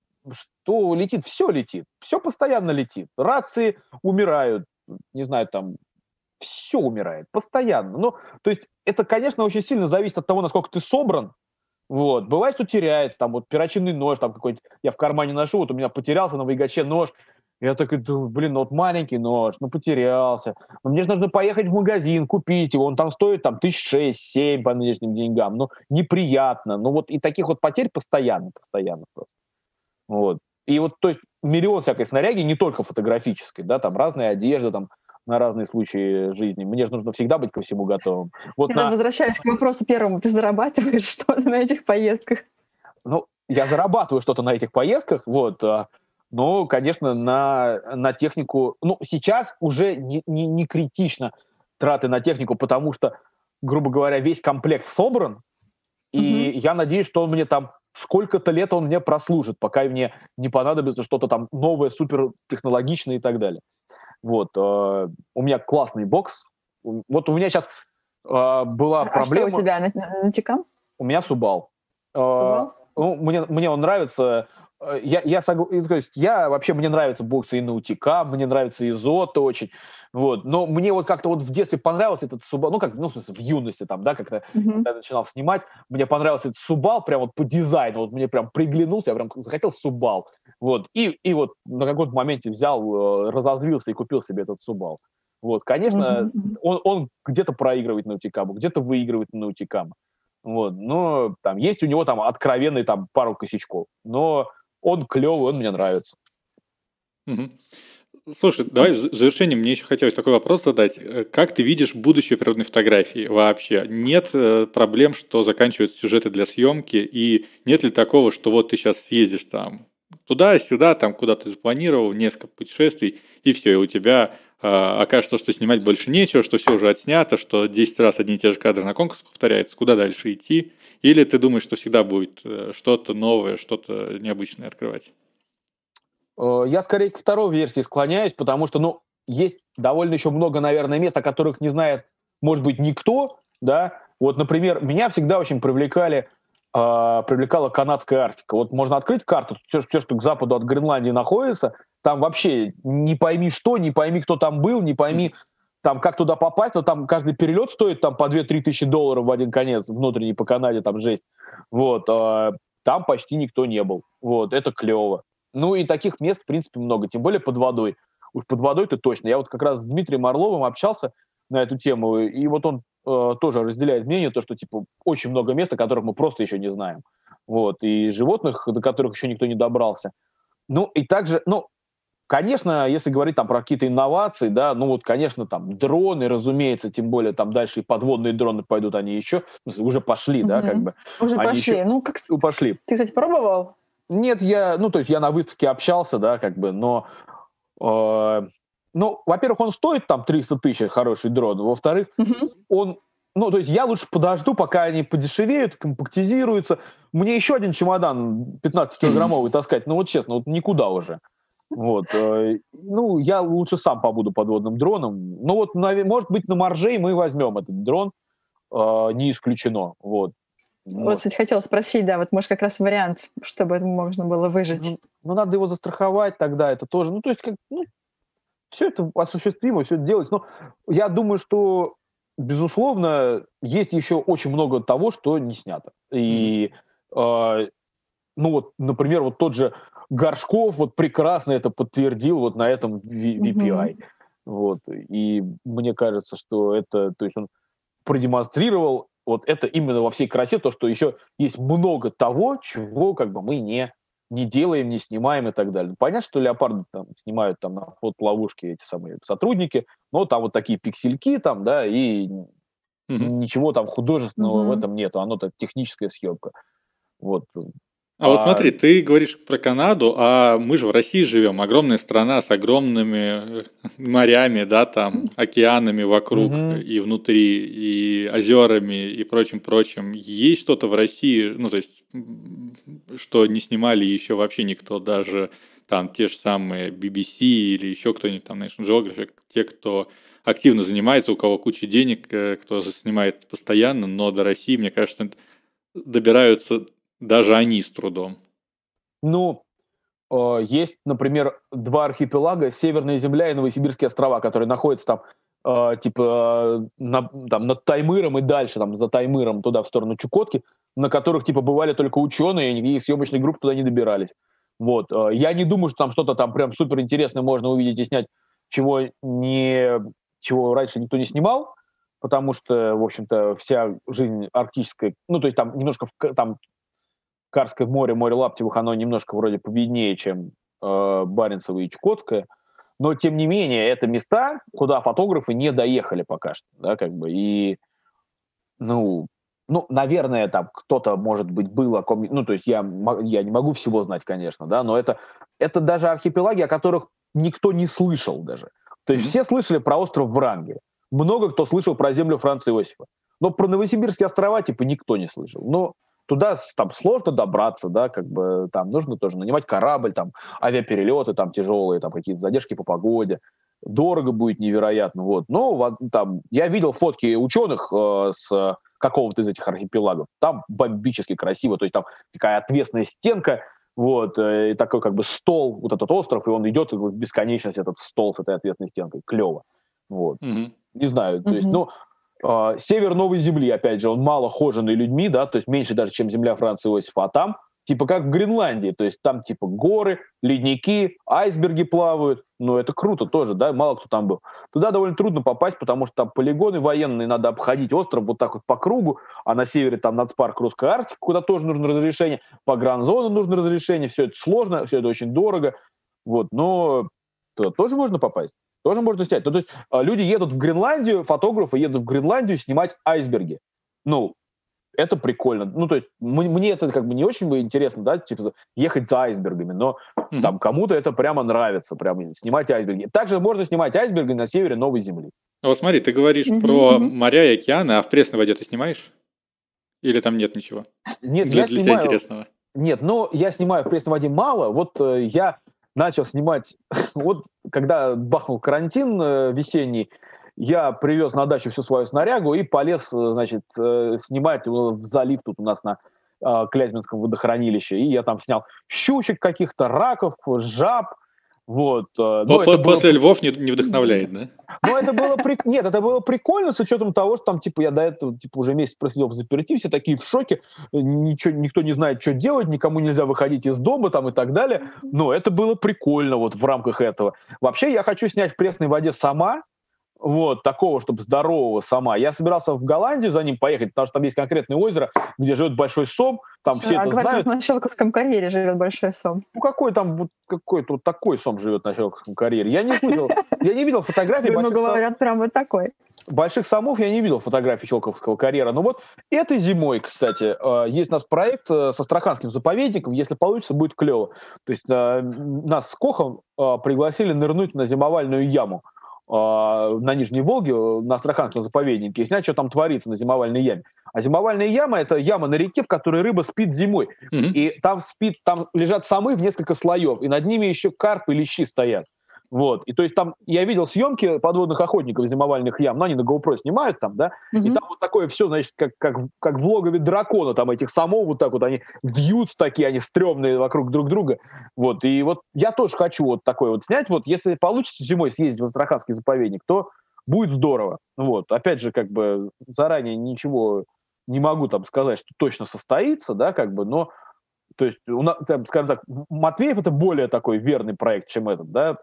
Что летит? Все постоянно летит. Рации умирают, не знаю, там, все умирает постоянно. Ну, то есть это, конечно, очень сильно зависит от того, насколько ты собран. Вот. Бывает, что теряется, там, вот перочинный нож, там какой-нибудь, я в кармане ношу, вот у меня потерялся на Вайгаче нож, я такой думаю, ну вот маленький нож, потерялся, но мне же нужно поехать в магазин, купить его, он там стоит там 6,000-7 по нынешним деньгам, неприятно, вот и таких вот потерь постоянно просто. Вот. И вот, то есть, миллион всякой снаряги, не только фотографической, да, там разная одежда, там, на разные случаи жизни. Мне же нужно всегда быть ко всему готовым. Вот Я возвращаюсь к вопросу первому. Ты зарабатываешь что-то на этих поездках? Я зарабатываю что-то на этих поездках, но, конечно, на технику... сейчас уже не критично траты на технику, потому что, грубо говоря, весь комплект собран, и я надеюсь, что он мне там сколько-то лет он мне прослужит, пока мне не понадобится что-то там новое, супертехнологичное и так далее. Вот. У меня классный бокс. Вот у меня сейчас была проблема... А что у тебя, на Тикам? У меня Субал. Субал? Мне он нравится. То есть мне нравятся боксы и Наутика, мне нравится Изота очень. Вот. Но мне вот как-то вот в детстве понравился этот Субал, в смысле, в юности там, да, когда я начинал снимать, мне понравился этот Субал прям вот по дизайну, вот мне прям приглянулся, я прям захотел Субал. Вот. И вот на каком-то моменте взял, разозлился и купил себе этот Субал. Вот. Конечно, он где-то проигрывает Наутикаму, где-то выигрывает Наутикама. Вот, но там есть у него там откровенный там пару косячков, но он клевый, он мне нравится. Мгм. Слушай, давай в завершение мне еще хотелось такой вопрос задать. Как ты видишь будущее природной фотографии вообще? Нет проблем, что заканчиваются сюжеты для съемки, и нет ли такого, что вот ты сейчас съездишь там туда-сюда, там куда ты запланировал, несколько путешествий, и все, и у тебя окажется, что снимать больше нечего, что все уже отснято, что 10 раз одни и те же кадры на конкурс повторяются, куда дальше идти? Или ты думаешь, что всегда будет что-то новое, что-то необычное открывать? Я скорее к второй версии склоняюсь, потому что, ну, есть довольно еще много, наверное, мест, о которых не знает, может быть, никто, да. Вот, например, меня всегда очень привлекала канадская Арктика. Вот можно открыть карту, все, что к западу от Гренландии находится, там вообще не пойми что, не пойми, кто там был, не пойми, там, как туда попасть, но там каждый перелет стоит там по 2-3 тысячи долларов в один конец, внутренний по Канаде, там жесть. Вот, там почти никто не был. Вот, это клево. Ну и таких мест, в принципе, много, тем более под водой. Уж под водой-то точно. Я вот как раз с Дмитрием Орловым общался на эту тему, и вот он тоже разделяет мнение, то, что, типа, очень много мест, о которых мы просто еще не знаем. Вот, и животных, до которых еще никто не добрался. Ну, и также, ну, конечно, если говорить там про какие-то инновации, да, ну вот, конечно, там дроны, разумеется, тем более там дальше и подводные дроны пойдут, они еще, в смысле, уже пошли, да, как бы. Уже они пошли. Еще, ну, как... пошли. Ты, кстати, пробовал? Нет, то есть я на выставке общался, да, как бы, но, ну, во-первых, он стоит там 300 тысяч, хороший дрон, во-вторых, он, ну, то есть я лучше подожду, пока они подешевеют, компактизируются. Мне еще один чемодан 15-килограммовый таскать, ну, вот честно, вот никуда уже. Вот, ну, я лучше сам побуду подводным дроном. Ну, вот, может быть, на маржей мы возьмем этот дрон, не исключено, вот. Вот, кстати, хотела спросить, да, вот может как раз вариант, чтобы можно было выжить. Ну, надо его застраховать тогда, это тоже, ну, то есть, как, ну, все это осуществимо, все это делается. Но я думаю, что, безусловно, есть еще очень много того, что не снято. И, ну, вот, например, вот тот же Горшков вот прекрасно это подтвердил вот на этом VPI. Вот. И мне кажется, что это, то есть он продемонстрировал вот это именно во всей красе, то, что еще есть много того, чего как бы мы не делаем, не снимаем и так далее. Понятно, что леопарды там снимают там на фотоловушке эти самые сотрудники, но там вот такие пиксельки там, да, и ничего там художественного в этом нету, оно-то техническая съемка. Вот. А вот смотри, ты говоришь про Канаду, а мы же в России живем, огромная страна с огромными морями, да, там, океанами вокруг и внутри, и озерами, и прочим. Есть что-то в России, ну, то есть, что не снимали еще вообще никто, даже там те же самые BBC или еще кто-нибудь там, National Geographic, те, кто активно занимается, у кого куча денег, кто снимает постоянно, но до России, мне кажется, добираются даже они с трудом. Ну, есть, например, два архипелага, Северная Земля и Новосибирские острова, которые находятся там, типа, там, над Таймыром и дальше, там, за Таймыром, туда, в сторону Чукотки, на которых, типа, бывали только ученые, и никаких съемочных групп туда не добирались. Вот. Я не думаю, что там что-то там прям супер интересное можно увидеть и снять, чего раньше никто не снимал, потому что, в общем-то, вся жизнь арктическая, ну, то есть там немножко там Карское море, море Лаптевых, оно немножко вроде победнее, чем Баренцево и Чукотское, но, тем не менее, это места, куда фотографы не доехали пока что, да, как бы, и, ну, наверное, там кто-то, может быть, был о ком... Ну, то есть я не могу всего знать, конечно, да, но это даже архипелаги, о которых никто не слышал даже. То есть все слышали про остров Врангеля. Много кто слышал про землю Франца Иосифа. Но про Новосибирские острова, типа, никто не слышал. Но туда там сложно добраться, да, как бы там нужно тоже нанимать корабль, там авиаперелеты там тяжелые, там какие-то задержки по погоде. Дорого будет невероятно, вот. Но там я видел фотки ученых с какого-то из этих архипелагов. Там бомбически красиво, то есть там такая отвесная стенка, вот, и такой как бы стол, вот этот остров, и он идет в бесконечность, этот стол с этой отвесной стенкой. Клево. Вот. Не знаю, то есть, ну, север Новой Земли, опять же, он мало хоженный людьми, да, то есть меньше даже, чем земля Франца Иосифа, а там типа как в Гренландии, то есть там типа горы, ледники, айсберги плавают, ну это круто тоже, да, мало кто там был. Туда довольно трудно попасть, потому что там полигоны военные, надо обходить остров вот так вот по кругу, а на севере там нацпарк Русская Арктика, куда тоже нужно разрешение, погранзону нужно разрешение, все это сложно, все это очень дорого, вот, но туда тоже можно попасть. Тоже можно снять. Ну, то есть люди едут в Гренландию, фотографы едут в Гренландию снимать айсберги. Ну, это прикольно. Ну, то есть мне это как бы не очень интересно, да, типа ехать за айсбергами, но там кому-то это прямо нравится, прямо снимать айсберги. Также можно снимать айсберги на севере Новой Земли. А вот смотри, ты говоришь про моря и океаны, а в пресной воде ты снимаешь? Или там нет ничего? Нет, для я тебя снимаю... интересного? Нет, но я снимаю в пресной воде мало. Вот я начал снимать, вот когда бахнул карантин весенний, я привез на дачу всю свою снарягу и полез, значит, снимать в залив тут у нас на Клязьминском водохранилище. И я там снял щучек каких-то, раков, жаб. Вот. После львов не вдохновляет, да? Ну, это было Нет, это было прикольно с учетом того, что там, типа, я до этого, типа, уже месяц просидел в заперти, все такие в шоке, никто не знает, что делать, никому нельзя выходить из дома там и так далее. Но это было прикольно вот в рамках этого. Вообще, я хочу снять в пресной воде сама, вот, такого, чтобы здорового сама. Я собирался в Голландию за ним поехать, потому что там есть конкретное озеро, где живет большой сом, там все это знают. На Щелковском карьере живет большой сом. Ну, какой там вот какой-то вот такой сом живет на Щелковском карьере? Я не видел фотографий. Много говорят, прям вот такой. Больших сомов я не видел фотографий Щелковского карьера. Но вот этой зимой, кстати, есть у нас проект со Астраханским заповедником. Если получится, будет клево. То есть нас с Кохом пригласили нырнуть на зимовальную яму на Нижней Волге, на Астраханском заповеднике, и снять, что там творится на зимовальной яме. А зимовальная яма – это яма на реке, в которой рыба спит зимой. И там лежат самы в несколько слоев, и над ними еще карпы и лещи стоят. Вот. И то есть там я видел съемки подводных охотников зимовальных ям, но они на GoPro снимают там, да, и там вот такое все, значит, как в логове дракона, там этих самов вот так вот, они вьются такие, они стрёмные вокруг друг друга, вот, и вот я тоже хочу вот такое вот снять, вот, если получится зимой съездить в Астраханский заповедник, то будет здорово, вот, опять же, как бы заранее ничего не могу там сказать, что точно состоится, да, как бы, но, то есть, скажем так, Матвеев это более такой верный проект, чем этот, да.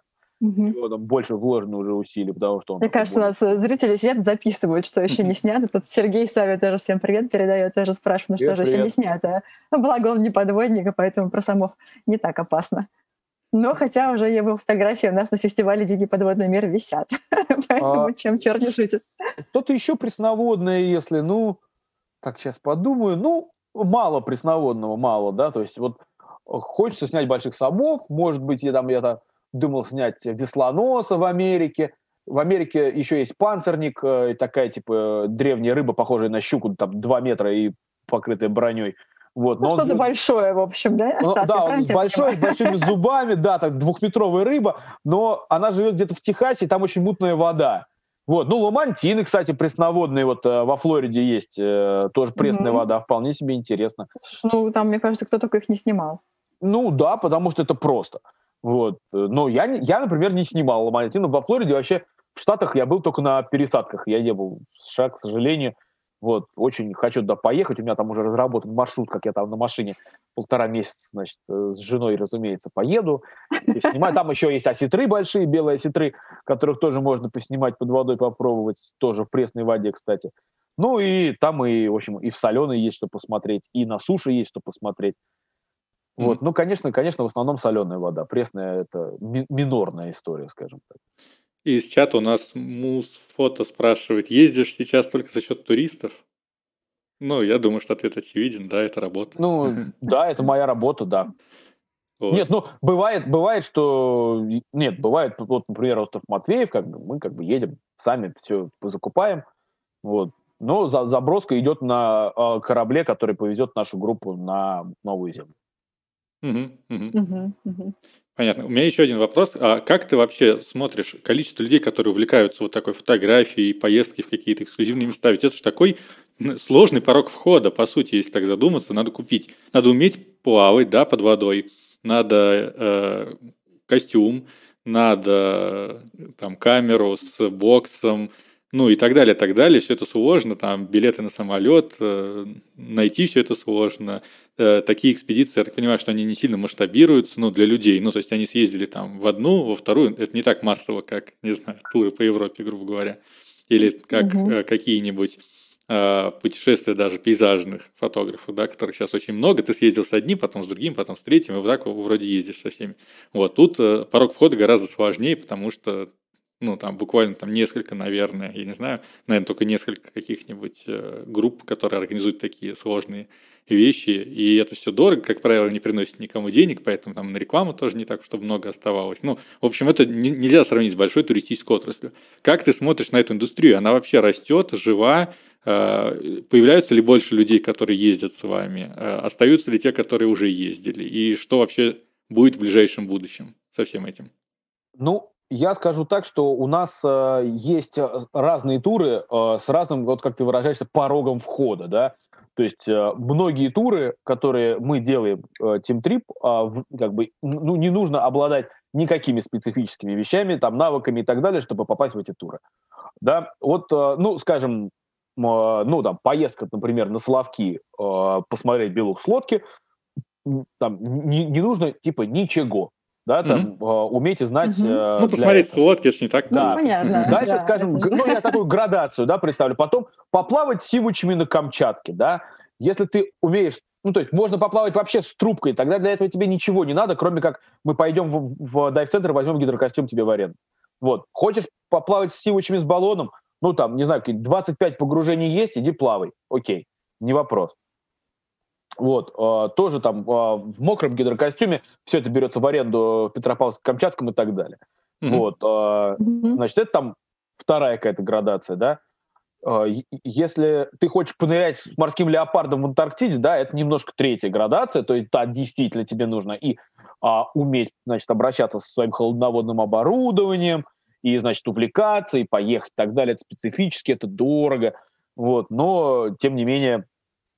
Там больше вложено уже усилий, потому что он... Мне кажется, у нас зрители сидят, записывают, что еще не снято. Тут Сергей Савин тоже всем привет передает, тоже спрашивает, что же еще не снято. Благо он не подводник, и поэтому про самов не так опасно. Но хотя уже его фотографии у нас на фестивале «Дикий подводный мир» висят. Поэтому чем черт не шутит. Что-то еще пресноводное, если, так сейчас подумаю, мало пресноводного, мало, да, то есть вот хочется снять больших самов, может быть, я думал снять веслоноса в Америке. В Америке еще есть панцирник, такая типа древняя рыба, похожая на щуку, там 2 метра и покрытая броней. Вот. Что-то большое, в общем, да? Да, он большой, с большими зубами, да, так 2-метровая рыба, но она живет где-то в Техасе, и там очень мутная вода. Вот. Ламантины, кстати, пресноводные вот во Флориде есть, тоже пресная вода, вполне себе интересно. Там, мне кажется, кто только их не снимал. Да, потому что это просто. Вот. Но я, например, не снимал ламантину. Во Флориде вообще, в Штатах я был только на пересадках. Я не был в США, к сожалению. Вот. Очень хочу туда поехать. У меня там уже разработан маршрут, как я там на машине 1,5 месяца, значит, с женой, разумеется, поеду. Снимаю. Там еще есть осетры большие, белые осетры, которых тоже можно поснимать под водой, попробовать. Тоже в пресной воде, кстати. И там, в общем, и в соленой есть что посмотреть, и на суше есть что посмотреть. Вот. Конечно, в основном соленая вода. Пресная – это минорная история, скажем так. Из чата у нас Мус-фото спрашивает, ездишь сейчас только за счет туристов? Я думаю, что ответ очевиден, да, это работа. Да, это моя работа, да. Вот. Нет, бывает, что... Нет, бывает, вот, например, остров Матвеев, мы едем, сами все закупаем, вот. Но заброска идет на корабле, который повезет нашу группу на Новую Землю. Понятно. У меня еще один вопрос. А как ты вообще смотришь количество людей, которые увлекаются вот такой фотографией, поездки в какие-то эксклюзивные места? Ведь это же такой сложный порог входа, по сути, если так задуматься. Надо купить, надо уметь плавать, да, под водой, надо костюм, надо там камеру с боксом, ну и так далее, все это сложно, там билеты на самолет, найти все это сложно. Такие экспедиции, я так понимаю, что они не сильно масштабируются, ну, для людей. Ну, то есть они съездили там в одну, во вторую, это не так массово, как, не знаю, туры по Европе, грубо говоря, или как какие-нибудь путешествия даже пейзажных фотографов, да, которых сейчас очень много. Ты съездил с одним, потом с другим, потом с третьим, и вот так вроде ездишь со всеми. Вот тут порог входа гораздо сложнее, потому что ну, там буквально там несколько, наверное, я не знаю, наверное, только несколько каких-нибудь групп, которые организуют такие сложные вещи, и это все дорого, как правило, не приносит никому денег, поэтому там на рекламу тоже не так, чтобы много оставалось. Ну, в общем, это нельзя сравнить с большой туристической отраслью. Как ты смотришь на эту индустрию? Она вообще растет, жива? Появляются ли больше людей, которые ездят с вами? Остаются ли те, которые уже ездили? И что вообще будет в ближайшем будущем со всем этим? Ну, я скажу так, что у нас есть разные туры с разным, вот как ты выражаешься, порогом входа, да. То есть многие туры, которые мы делаем, Team Trip, как бы, ну, не нужно обладать никакими специфическими вещами, там, навыками и так далее, чтобы попасть в эти туры. Да, вот, ну, скажем, ну, там, поездка, например, на Соловки, посмотреть белух с лодки, там, не нужно, типа, ничего. Да, там, уметь и знать... ну, посмотреть с лодки, это не так да. круто. Понятно. Дальше, да, скажем, ну, я такую градацию, да, представлю. Потом поплавать сивучами на Камчатке, да. Если ты умеешь... Ну, то есть можно поплавать вообще с трубкой, тогда для этого тебе ничего не надо, кроме как мы пойдем в дайв-центр, возьмем гидрокостюм тебе в аренду. Вот. Хочешь поплавать с сивучами с баллоном, ну, там, не знаю, 25 погружений есть, иди плавай. Окей, не вопрос. Вот, тоже там в мокром гидрокостюме все это берется в аренду в Петропавловске-Камчатском и так далее. Вот, значит, это там вторая какая-то градация, да. Если ты хочешь понырять с морским леопардом в Антарктиде, да, это немножко третья градация, то есть, да, действительно тебе нужно и уметь, значит, обращаться со своим холодноводным оборудованием, и, значит, увлекаться, и поехать и так далее. Это специфически, это дорого, вот, но, тем не менее,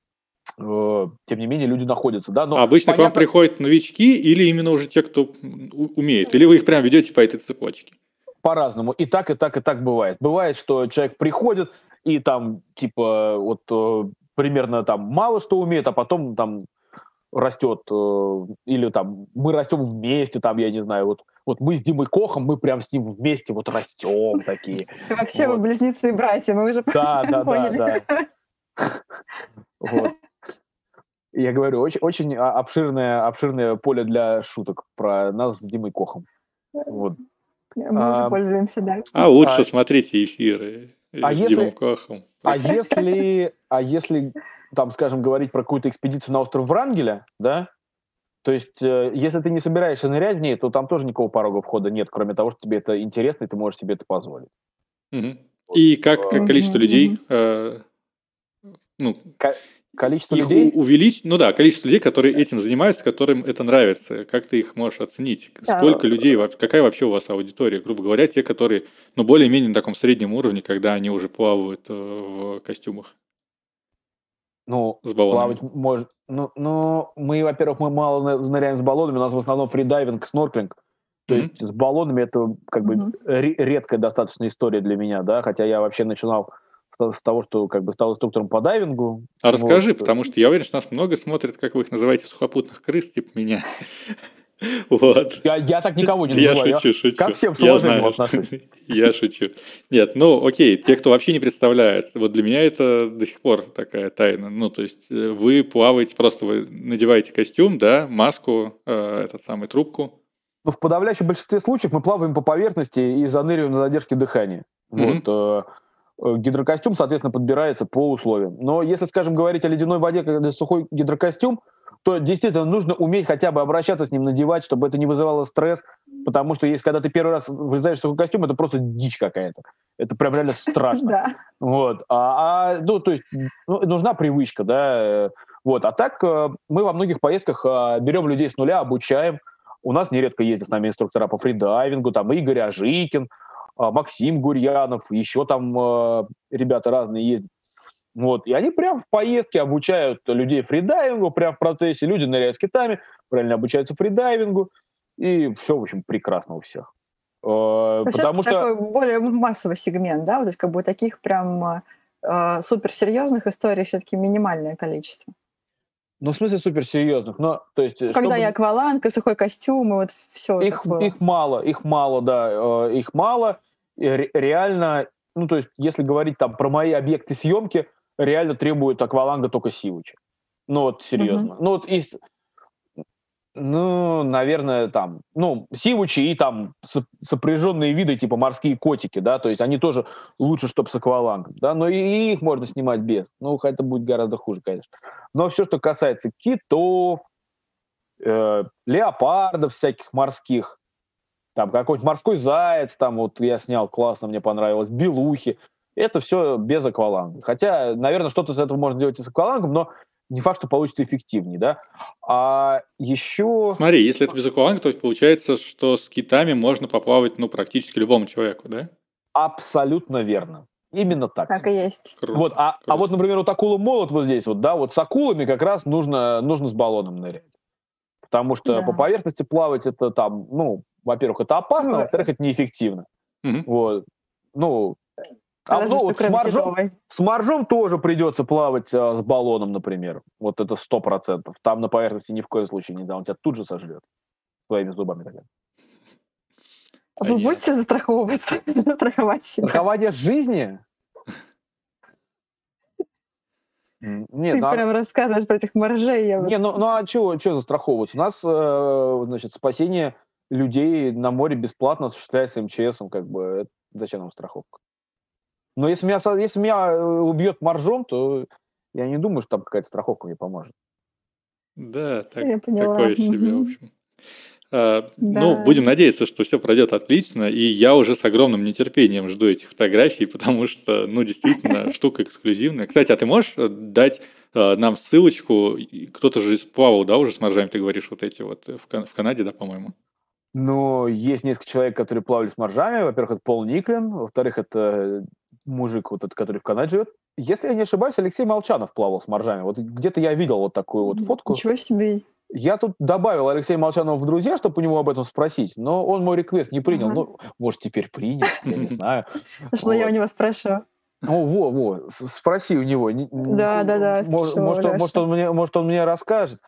люди находятся, да. Но обычно к вам приходят новички или именно уже те, кто умеет? Или вы их прям ведете по этой цепочке? По-разному. И так бывает. Бывает, что человек приходит и там, типа, вот примерно там мало что умеет, а потом там растет, или там мы растем вместе, там, я не знаю, вот мы с Димой Кохом, мы прям с ним вместе вот растем такие. Вообще вы близнецы и братья, мы уже поняли. Да. Вот. Я говорю, очень обширное поле для шуток про нас с Димой Кохом. Вот. Мы уже пользуемся, да. А лучше смотрите эфиры с Димой Кохом. А если, там, скажем, говорить про какую-то экспедицию на остров Врангеля, да, то есть если ты не собираешься нырять в ней, то там тоже никакого порога входа нет, кроме того, что тебе это интересно, и ты можешь себе это позволить. И как количество людей... Количество их людей? Увеличить, ну да, количество людей, которые этим занимаются, которым это нравится. Как ты их можешь оценить? Да. Сколько людей, какая вообще у вас аудитория? Грубо говоря, те, которые, ну, более-менее на таком среднем уровне, когда они уже плавают в костюмах. Ну, с баллонами. плавать может... Ну, мы, во-первых, мы мало ныряем с баллонами, у нас в основном фридайвинг, снорклинг. То есть с баллонами это как бы редкая достаточно история для меня, да, хотя я вообще начинал с того, что как бы стал инструктором по дайвингу. А расскажи, потому что я уверен, что нас много смотрят, как вы их называете, сухопутных крыс, типа меня. Вот. Я так никого не называю. Я шучу. Ко всем с уважением отношусь. Я шучу. Нет, ну окей, те, кто вообще не представляет, вот для меня это до сих пор такая тайна. Ну, то есть вы плаваете, просто вы надеваете костюм, да, маску, этот самый трубку. Ну, в подавляющем большинстве случаев мы плаваем по поверхности и заныриваем на задержке дыхания. Вот. Гидрокостюм, соответственно, подбирается по условиям. Но если, скажем, говорить о ледяной воде, когда сухой гидрокостюм, то действительно нужно уметь хотя бы обращаться с ним, надевать, чтобы это не вызывало стресс, потому что если когда ты первый раз влезаешь в сухой костюм, это просто дичь какая-то. Это прям реально страшно. Да. Вот. Ну, то есть нужна привычка, да. Вот. А так мы во многих поездках берем людей с нуля, обучаем. У нас нередко ездят с нами инструктора по фридайвингу, там Игорь Ажикин, Максим Гурьянов, еще там ребята разные ездят. Вот. И они прям в поездке обучают людей фридайвингу, прям в процессе. Люди ныряют с китами, правильно обучаются фридайвингу. И все, в общем, прекрасно у всех. То есть Потому это что, такой более массовый сегмент, да? Вот, то есть как бы таких прям суперсерьезных историй все-таки минимальное количество. ну, в смысле суперсерьезных, но, то есть, Ну, когда и чтобы акваланг, и сухой костюм, и вот все такое. их мало, да, их мало. И реально, ну, то есть, если говорить там про мои объекты съемки, реально требуют акваланга только Сивыча. Ну, вот Мгм. серьезно. Ну, вот из Ну, наверное, там, ну, сивучи и там сопряженные виды, типа морские котики, да, то есть они тоже лучше, чтобы с аквалангом, да, но и их можно снимать без. Ну, это будет гораздо хуже, конечно. Но все, что касается китов, леопардов всяких морских, там какой-нибудь морской заяц, там вот я снял, классно, мне понравилось, белухи, это все без акваланга. Хотя, наверное, что-то из этого можно делать и с аквалангом, но не факт, что получится эффективнее, да. А еще Смотри, если это без акваланга, то получается, что с китами можно поплавать, ну, практически любому человеку, да? абсолютно верно. Именно так. Так и есть. Вот, Круто, а вот, круто. например, вот акула-молот вот здесь вот, да, вот с акулами как раз нужно с баллоном нырять. Потому что по Да. поверхности плавать это там, ну, во-первых, это опасно, а Ну, во-вторых, это неэффективно. Мгм. Вот. Ну, разве ну что вот кроме китовой. с моржом тоже придется плавать с баллоном, например. Вот это 100%. Там на поверхности ни в коем случае не да, он тебя тут же сожрет своими зубами. Тогда. А вы Понятно. будете страховать себя? Страхование жизни? Нет, Ты прям рассказываешь про этих моржей. Я вот... Не, ну а чего застраховывать? У нас, значит, спасение людей на море бесплатно осуществляется МЧСом, как бы. Зачем нам страховка? Но если меня убьет моржом, то я не думаю, что там какая-то страховка мне поможет. Да, Я поняла. такое себе, в Мгм. общем. Ну, Да. будем надеяться, что все пройдет отлично, и я уже с огромным нетерпением жду этих фотографий, потому что, ну, действительно, штука эксклюзивная. Кстати, а ты можешь дать нам ссылочку? Кто-то же плавал, да, уже с моржами, ты говоришь, вот эти вот в Канаде, да, по-моему? Но есть несколько человек, которые плавали с моржами. Во-первых, это Пол Никлин. Во-вторых, это мужик, вот этот, который в Канаде живет. Если я не ошибаюсь, Алексей Молчанов плавал с моржами. Вот где-то я видел вот такую вот фотку. Ничего себе. Я тут добавил Алексея Молчанова в друзья, чтобы у него об этом спросить, но он мой реквест не принял. Ага. Ну, может, теперь принял, я не знаю. Что я у Вот. него спрошу. Спроси у него. Да, Может, он мне расскажет,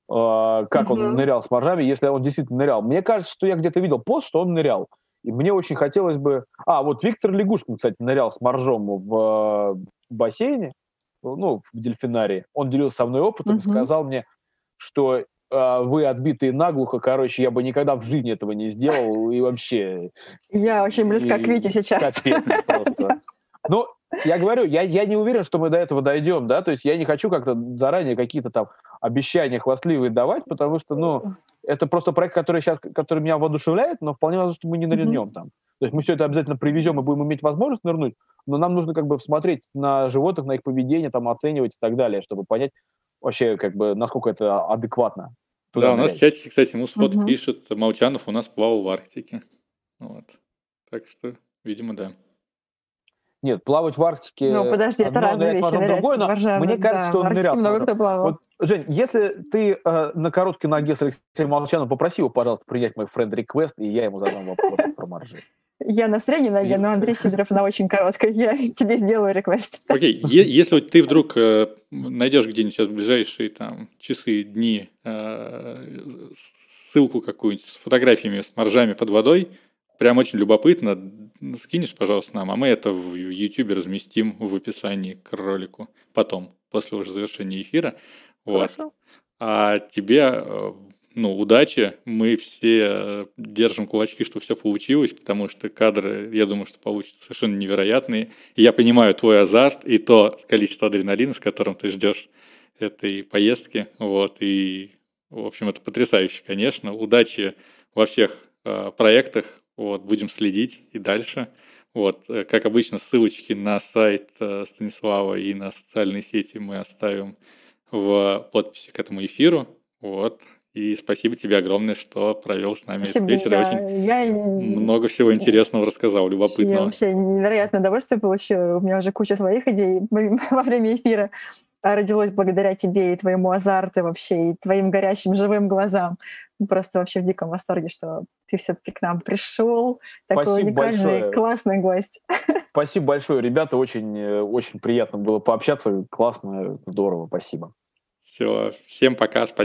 как он Мгм. нырял с моржами, если он действительно нырял. Мне кажется, что я где-то видел пост, что он нырял. И мне очень хотелось бы... вот Виктор Лягушкин, кстати, нырял с моржом в бассейне, ну, в дельфинарии. Он делился со мной опытом и Мгм. сказал мне, что вы отбитые наглухо, короче, я бы никогда в жизни этого не сделал, и вообще... Я очень близка к Вите сейчас. Капец просто. Ну, я говорю, я не уверен, что мы до этого дойдем, да, то есть я не хочу как-то заранее какие-то там обещания хвастливые давать, потому что, ну, это просто проект, который меня воодушевляет, но вполне возможно, что мы не нырнем там. То есть мы все это обязательно привезем и будем иметь возможность нырнуть, но нам нужно как бы смотреть на животных, на их поведение, там, оценивать и так далее, чтобы понять вообще, как бы, насколько это адекватно туда Да, у нас в нырять. чатике, кстати, Мусфот Мгм. пишет, Молчанов у нас плавал в Арктике. Вот. Так что, видимо, да. Нет, плавать в Арктике Ну, подожди, это одно, разные нырять с вещи, моржом нырять другое, с но мне моржами. кажется, Да, что в он Арктике нырял с много моржом. кто плавал. Вот, Жень, если ты на короткой ноге с Алексеем Молчановым, попроси его, пожалуйста, принять мой френд-реквест, и я ему задам вопрос про моржи. Я на средней ноге, но Андрей Сидоров на очень короткой. Я тебе сделаю реквест. Окей, если вот ты вдруг найдешь где-нибудь сейчас в ближайшие там часы, дни ссылку какую-нибудь с фотографиями с моржами под водой, прям очень любопытно, скинешь, пожалуйста, нам, а мы это в YouTube разместим в описании к ролику потом, после уже завершения эфира. Вот. Хорошо. А тебе, ну, удачи. Мы все держим кулачки, чтобы все получилось, потому что кадры, я думаю, что получатся совершенно невероятные. И я понимаю твой азарт и то количество адреналина, с которым ты ждешь этой поездки. Вот. И, в общем, это потрясающе, конечно. Удачи во всех проектах. Вот. Будем следить и дальше. Вот. Как обычно, ссылочки на сайт Станислава и на социальные сети мы оставим в подписи к этому эфиру. Вот. И спасибо тебе огромное, что провел с нами этот Спасибо. вечер. Я очень много всего интересного рассказал, Я любопытного. вообще невероятное удовольствие получила. У меня уже куча своих идей во время эфира. родилось благодаря тебе и твоему азарту вообще, и твоим горящим живым глазам. Просто вообще в диком восторге, что ты все-таки к нам пришел. Такой Спасибо уникальный, большое. классный гость. Спасибо большое, ребята. Очень приятно было пообщаться. Классно, здорово. Спасибо. Все, всем пока, спасибо.